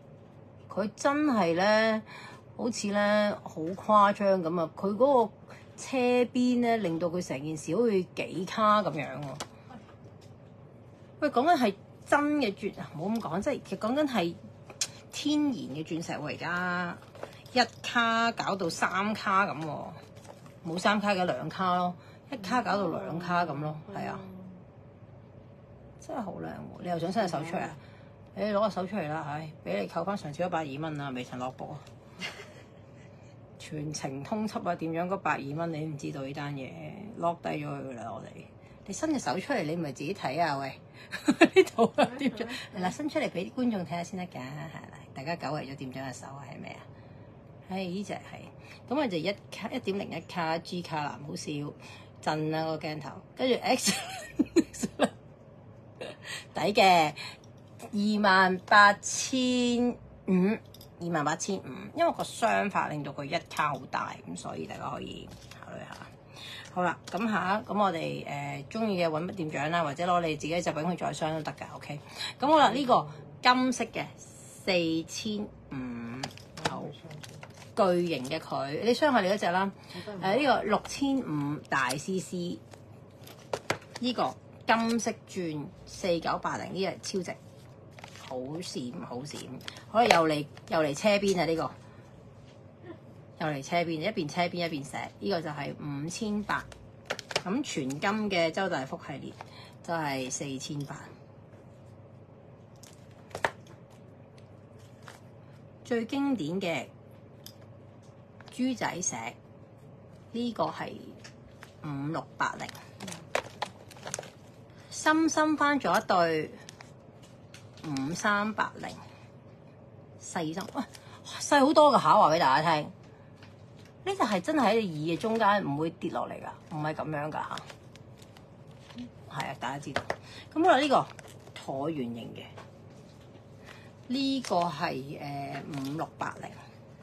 佢真係咧，好似咧好誇張咁啊！佢嗰個車邊咧，令到佢成件事好似幾卡咁樣喎。喂，講緊係真嘅鑽啊，唔好咁講，即係其實講緊係天然嘅鑽石喎。而家一卡搞到三卡咁喎，冇三卡嘅兩卡咯，一卡搞到兩卡咁咯，係啊，真係好靚喎！你又想伸隻手出嚟啊？誒，攞個手出嚟啦，唉，俾你扣翻上次嗰百二蚊啊，未曾落簿啊！全程通緝啊，點樣嗰百二蚊你都唔知道呢單嘢，lock 低咗佢噶啦，我哋。你伸隻手出嚟，你咪自己睇啊！喂，呢度啊，店長，嗱，伸出嚟俾啲觀眾睇下先得㗎，係啦，大家久違咗店長嘅手係咩啊？唉，呢隻係，咁我就一卡一點零一卡 G 卡啦，唔好笑，震啦個鏡頭，跟住 X 抵嘅二萬八千五。二萬八千五，因為個雙法令到佢一卡好大，咁所以大家可以考慮下。好啦，咁下咁我哋誒中意嘅揾乜店長啦，或者攞你自己嘅製品去再商都得㗎。OK，咁好啦，呢、這個金色嘅四千五，好巨型嘅佢，你雙下你嗰隻啦。誒呢、呃這個六千五大 C C， 呢個金色鑽四九八零呢隻超值。好閃好閃，可以又嚟又嚟車邊啊！呢、這個又嚟車邊，一邊車邊一邊石，呢、這個就係五千八。咁全金嘅周大福系列就係四千八。最經典嘅豬仔石，呢、這個係五六八零。深深翻咗一對。五三八零細心，喂細好多㗎嚇，話俾大家聽。呢隻係真係喺耳嘅中間，唔會跌落嚟㗎，唔係咁樣㗎嚇。係啊，大家知道。咁好啦，呢、這個橢圓形嘅，呢、這個係誒五六八零。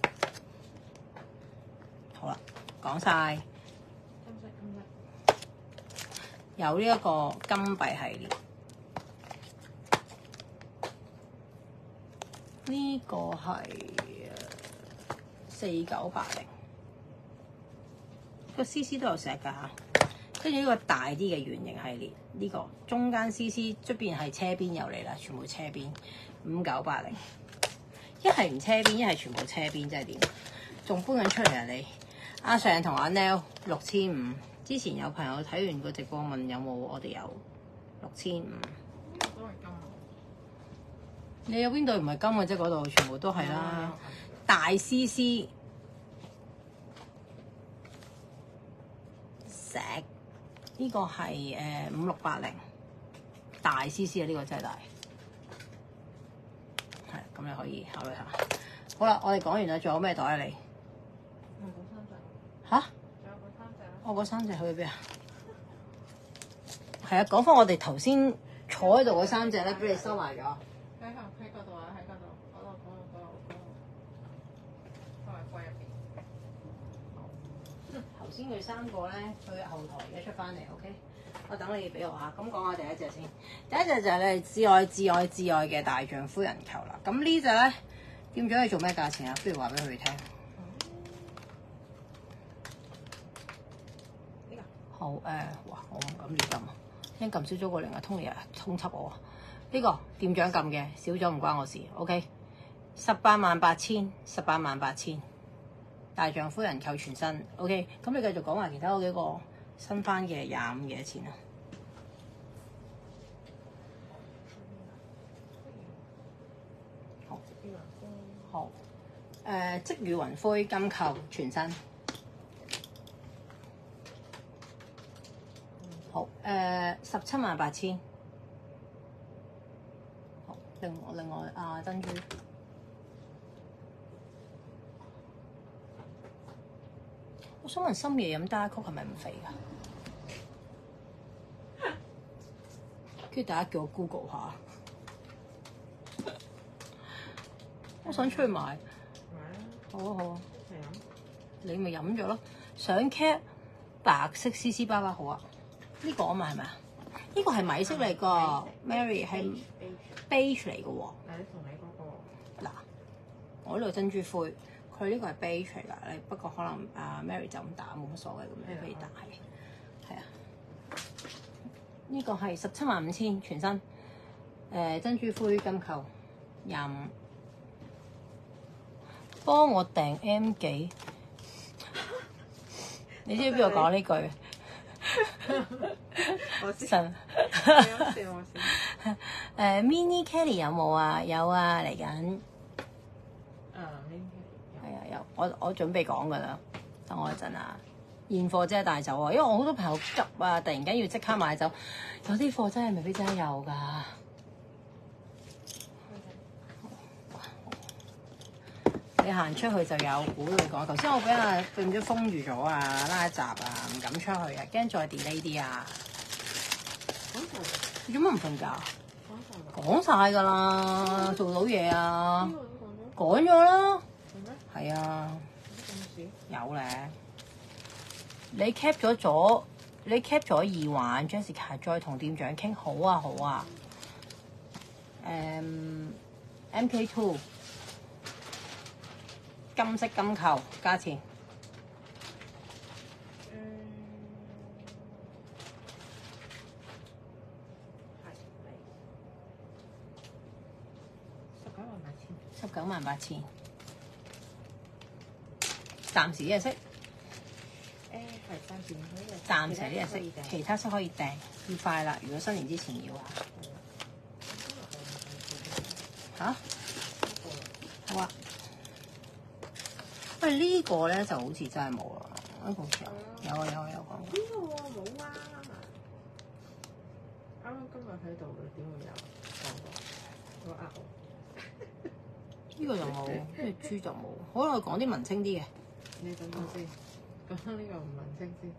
好啦，講晒。有呢一個金幣系列。呢個係四九八零，個 C C 都有石㗎嚇。跟住呢個大啲嘅圓形系列，呢、這個中間 C C 出邊係車邊有嚟啦，全部車邊五九八零。一係唔車邊，一係全部車邊，真係點？仲搬緊出嚟啊你？阿 Sir 同阿 Nell 六千五，之前有朋友睇完個直播問有冇，我哋有六千五。你有邊對唔係金嘅啫？嗰度全部都係啦。大 C C 石呢、這個係誒五六八零大 C C 啊！呢、這個真係大，係咁你可以考慮下。好啦，我哋講完啦，仲有咩袋啊你？ 嗯，嗰三隻。 嚇？ 仲有嗰三隻。 我嗰三隻去邊啊？係啊，講翻我哋頭先坐喺度嗰三隻咧，俾你收埋咗。 喺喺嗰度啊！喺嗰度，嗰度嗰度嗰度嗰度，放喺櫃入邊。 頭先佢三個咧，去後台而家出翻嚟 ，OK？我等你俾我嚇。咁講下第一隻先。第一隻就係你至愛至愛至愛嘅大象夫人球啦。咁呢隻咧，店長你做咩價錢啊？不如話俾佢哋聽。呢個好誒、呃，哇！我唔敢亂撳啊，因撳少咗個零啊，通日通緝我啊！呢、這個店長撳嘅少咗唔關我事 ，OK？ 十八萬八千，十八萬八千，大象夫人扣全身 ，OK？ 咁你繼續講埋其他嗰幾個新翻嘅廿五幾多錢啊？好，好，誒積雨雲灰金扣全身，好誒十七萬八千。另另外啊珍珠，我想問深夜飲單曲係咪唔肥㗎？跟住大家叫我 Google 下，我想出去買。買啊！好啊好啊，你咪飲咗咯。想 cap 白色絲絲包包好啊？呢、這個啊嘛係咪啊？呢、這個係米色嚟㗎 ，Mary 係。beige 嚟嘅喎，嗱，我呢度珍珠灰， 佢呢個係 beige 嚟㗎，你不過可能阿 Mary 就咁打冇乜所謂咁樣可以打係，係啊。呢個係十七萬五千全身，誒、呃、珍珠灰金扣廿五，幫我訂 M 幾，你知唔知邊個講呢句？ 我知。 神笑我先。 誒 Mini Kelly 有冇啊？有啊，嚟緊。 啊，Mini Kelly 係啊，有。我我準備講㗎啦，等我一陣啊。現貨真係帶走啊，因為我好多朋友急啊，突然間要即刻買走，有啲貨真係未必真係有㗎。你行出去就有估到你講，頭先我俾人變咗封住咗啊，拉閘啊，唔敢出去啊，驚再 delay 啲啊。你做乜唔瞓覺？講晒㗎啦，做到嘢啊，講咗啦，係啊，有咧。你 cap 咗咗，你 cap 咗耳環 Jessica 再同店長傾，好啊好啊。誒 M K two 金色金扣價錢。 嗯，係十九萬八千。 十九萬八千。暫時呢日色。 誒係暫時可以。 暫時呢日色，其他色可以訂，要快啦！如果新年之前要啊。嚇？好啊。喂，呢個咧就好似真係冇啦，呢個好似有，有啊有啊有講過。 呢個喎冇啊！啱啱今日喺度，點會有講過？我呃我。 呢個就冇，呢個豬就冇。好啦，講啲文青啲嘅。 你等我先，講呢個唔文青先。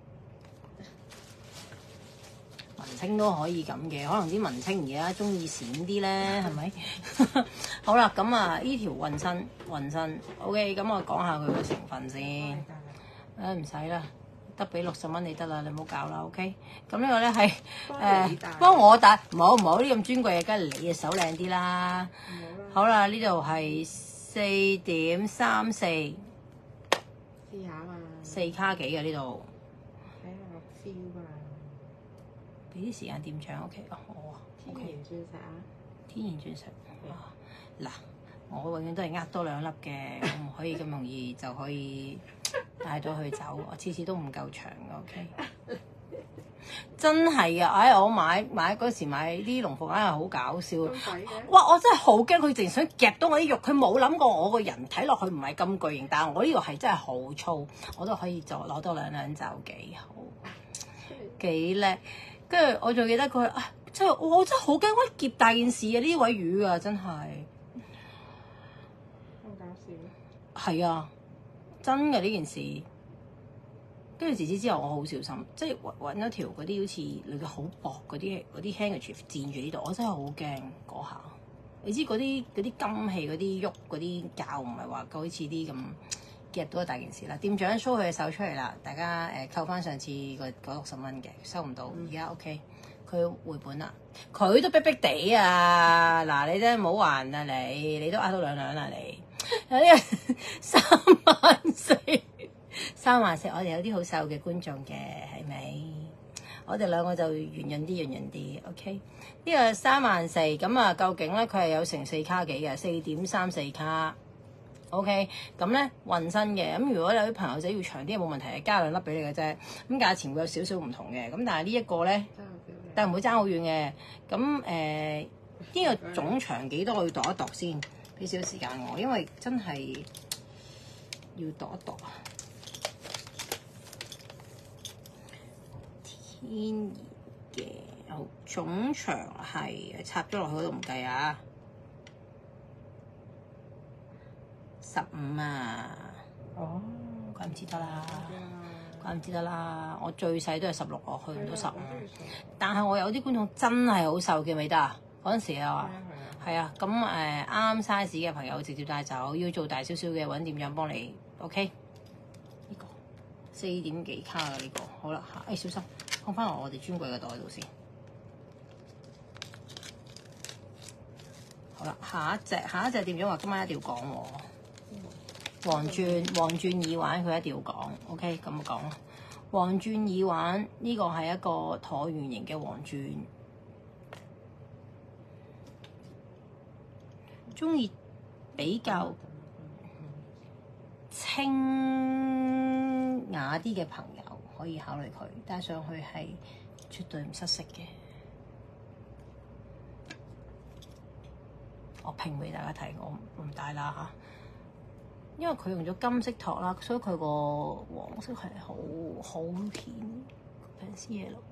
文青都可以咁嘅，可能啲文青而家中意閃啲咧，係咪？好啦，咁啊，呢條運身運身 ，OK，咁我講下佢嘅成分先。誒唔使啦，得俾六十蚊你得啦，你唔好搞啦 ，OK。咁呢個咧係誒幫我打，唔好唔好呢咁尊貴嘅，梗係你嘅手靚啲啦。好啦，呢度係四點三四， 試下嘛。 四卡幾嘅呢度。 睇下個 feel 啊！ 俾啲時間店長 OK 啊，好啊。 天然鑽石啊！ 天然鑽石啊！嗱，我永遠都係呃多兩粒嘅，我唔可以咁容易就可以帶到佢走，我次次都唔夠長嘅 OK。真係啊！唉、哎，我買買嗰時買啲龍鳳鈪係好搞笑。哇！我真係好驚佢淨想夾到我啲肉，佢冇諗過我個人睇落去唔係咁巨型，但係我呢個係真係好粗，我都可以再攞多兩兩就幾好，幾叻。跟住我仲記得佢啊，真係我真係好驚，我夾大件事啊！呢位魚啊，真係好搞笑。 係啊，真嘅呢件事。跟住自此之後，我好小心，即係揾咗條嗰啲好似類嘅好薄嗰啲嗰啲 handkerchief 墊住呢度，我真係好驚嗰下。你知嗰啲嗰啲金器嗰啲喐嗰啲膠唔係話好似啲咁夾到一大件事啦。店長 show 佢嘅手出嚟啦，大家誒、呃、扣翻上次個嗰六十蚊嘅，收唔到，而家 OK，佢回本啦。佢都逼逼地啊！嗱，你真係唔好還啊你，你都呃到兩兩啦你，有啲三萬四。三萬四，我哋有啲好瘦嘅觀眾嘅，係咪？我哋兩個就圓潤啲，圓潤啲。OK，呢個三萬四，咁啊，究竟咧佢係有成四卡幾嘅，四點三四卡。OK，咁咧運身嘅，咁如果有啲朋友仔要長啲，冇問題，加兩粒俾你嘅啫。咁價錢會有少少唔同嘅，咁但係呢一個咧，但係唔會爭好遠嘅。咁誒，呢、呃呢個總長幾多？我要度一度先，俾少少時間我，因為真係要度一度啊。天然嘅，好總長係插咗落去嗰度唔計啊，十五啊，哦，怪唔知得啦，怪唔知得啦，我最細都係十六，我去唔到十五，但係我有啲觀眾真係好瘦嘅，記得啊？嗰陣時啊，係啊，咁誒啱 size 嘅朋友直接帶走，要做大少少嘅揾店長幫你 ，OK？呢個四點幾卡啊呢個，好啦，誒、哎、小心。放翻落我哋專櫃嘅袋度先。好啦，下一隻下一隻店長話今晚一定要講喎。 黃鑽黃鑽耳環佢一定要講 ，OK 咁就講啦。黃鑽耳環呢個係一個橢圓形嘅黃鑽，中意比較清雅啲嘅朋友可以考慮佢，戴上去係絕對唔失色嘅。我拼俾大家睇，我唔戴啦嚇，因為佢用咗金色托啦，所以佢個黃色係好好顯 fancy yellow。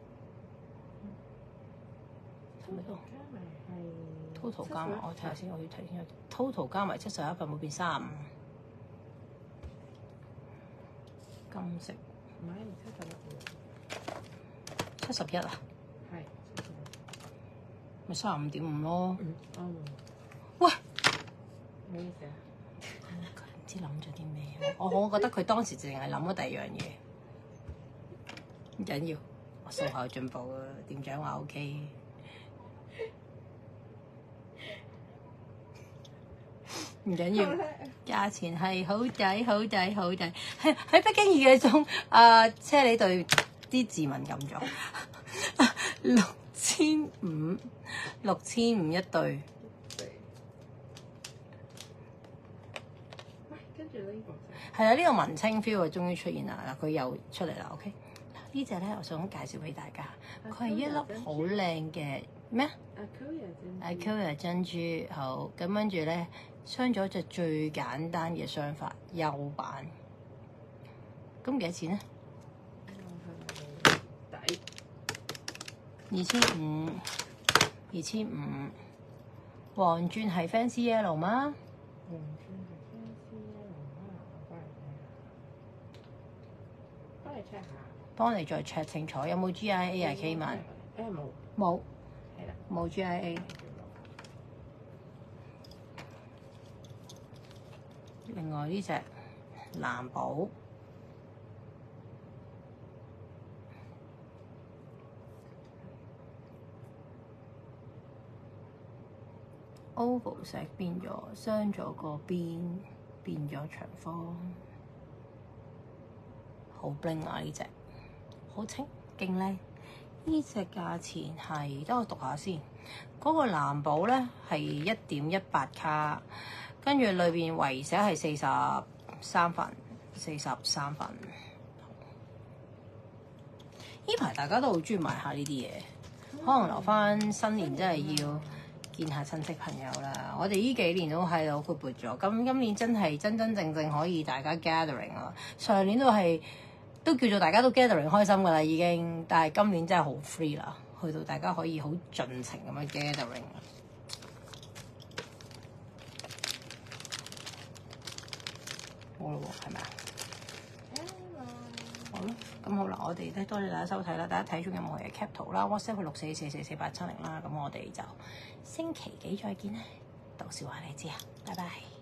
係咪都 total 加埋？我睇下先，我要睇先。total 加埋七十一份會變三十五。金色唔係七十一喎， 七十一啊？ 係咪三十五點五咯？ 嗯，啱喎。 喂， 咩意思啊？ 佢唔知諗咗啲咩？我我覺得佢當時淨係諗咗第二樣嘢，唔緊要，我數學有進步啊！店長話 OK。唔緊要，價錢係好抵、好抵、好抵。喺喺北京二嘅鐘，啊車你對啲字文撳咗六千五，六千五一對。 喂，跟住呢個係啦，呢個文青 feel 啊，終於出現啦！嗱，佢又出嚟啦。OK，呢隻咧，我想介紹俾大家，佢係一粒好靚嘅咩？Aqua 珍珠，好咁跟住咧。鑲咗隻最簡單嘅鑲法釉版，咁幾多錢咧？ 抵二千五，二千五。黃鑽係 fancy yellow 嗎？ 黃鑽係 fancy yellow 嗎？我幫你 check 下。 幫你再 check 清楚，有冇 G I A 啊 K 文？ 誒冇。 冇。 係啦。 冇 G I A。另外呢隻藍寶 oval 石變咗，鑲咗個邊，變咗長方，好 bling 啊！呢隻好清，勁靚。呢隻價錢係，等我讀下先。嗰、那個藍寶咧係一點一八卡。跟住裏邊圍寫係四十三份，四十三份。呢排大家都好中意買下呢啲嘢，可能留翻新年真係要見下親戚朋友啦。我哋呢幾年都喺度闊闊咗，咁今年真係真真正正可以大家 gathering 啊！上年都係都叫做大家都 gathering 開心噶啦已經，但係今年真係好 free 啦，去到大家可以好盡情咁樣 gathering。好咯喎，係咪啊？好咯，咁好啦，我哋咧多謝大家收睇啦，大家睇中有冇嘢 cap 圖啦 ，WhatsApp 去六四四四四八七零啦，咁我哋就星期幾再見咧，到時話你知啊，拜拜。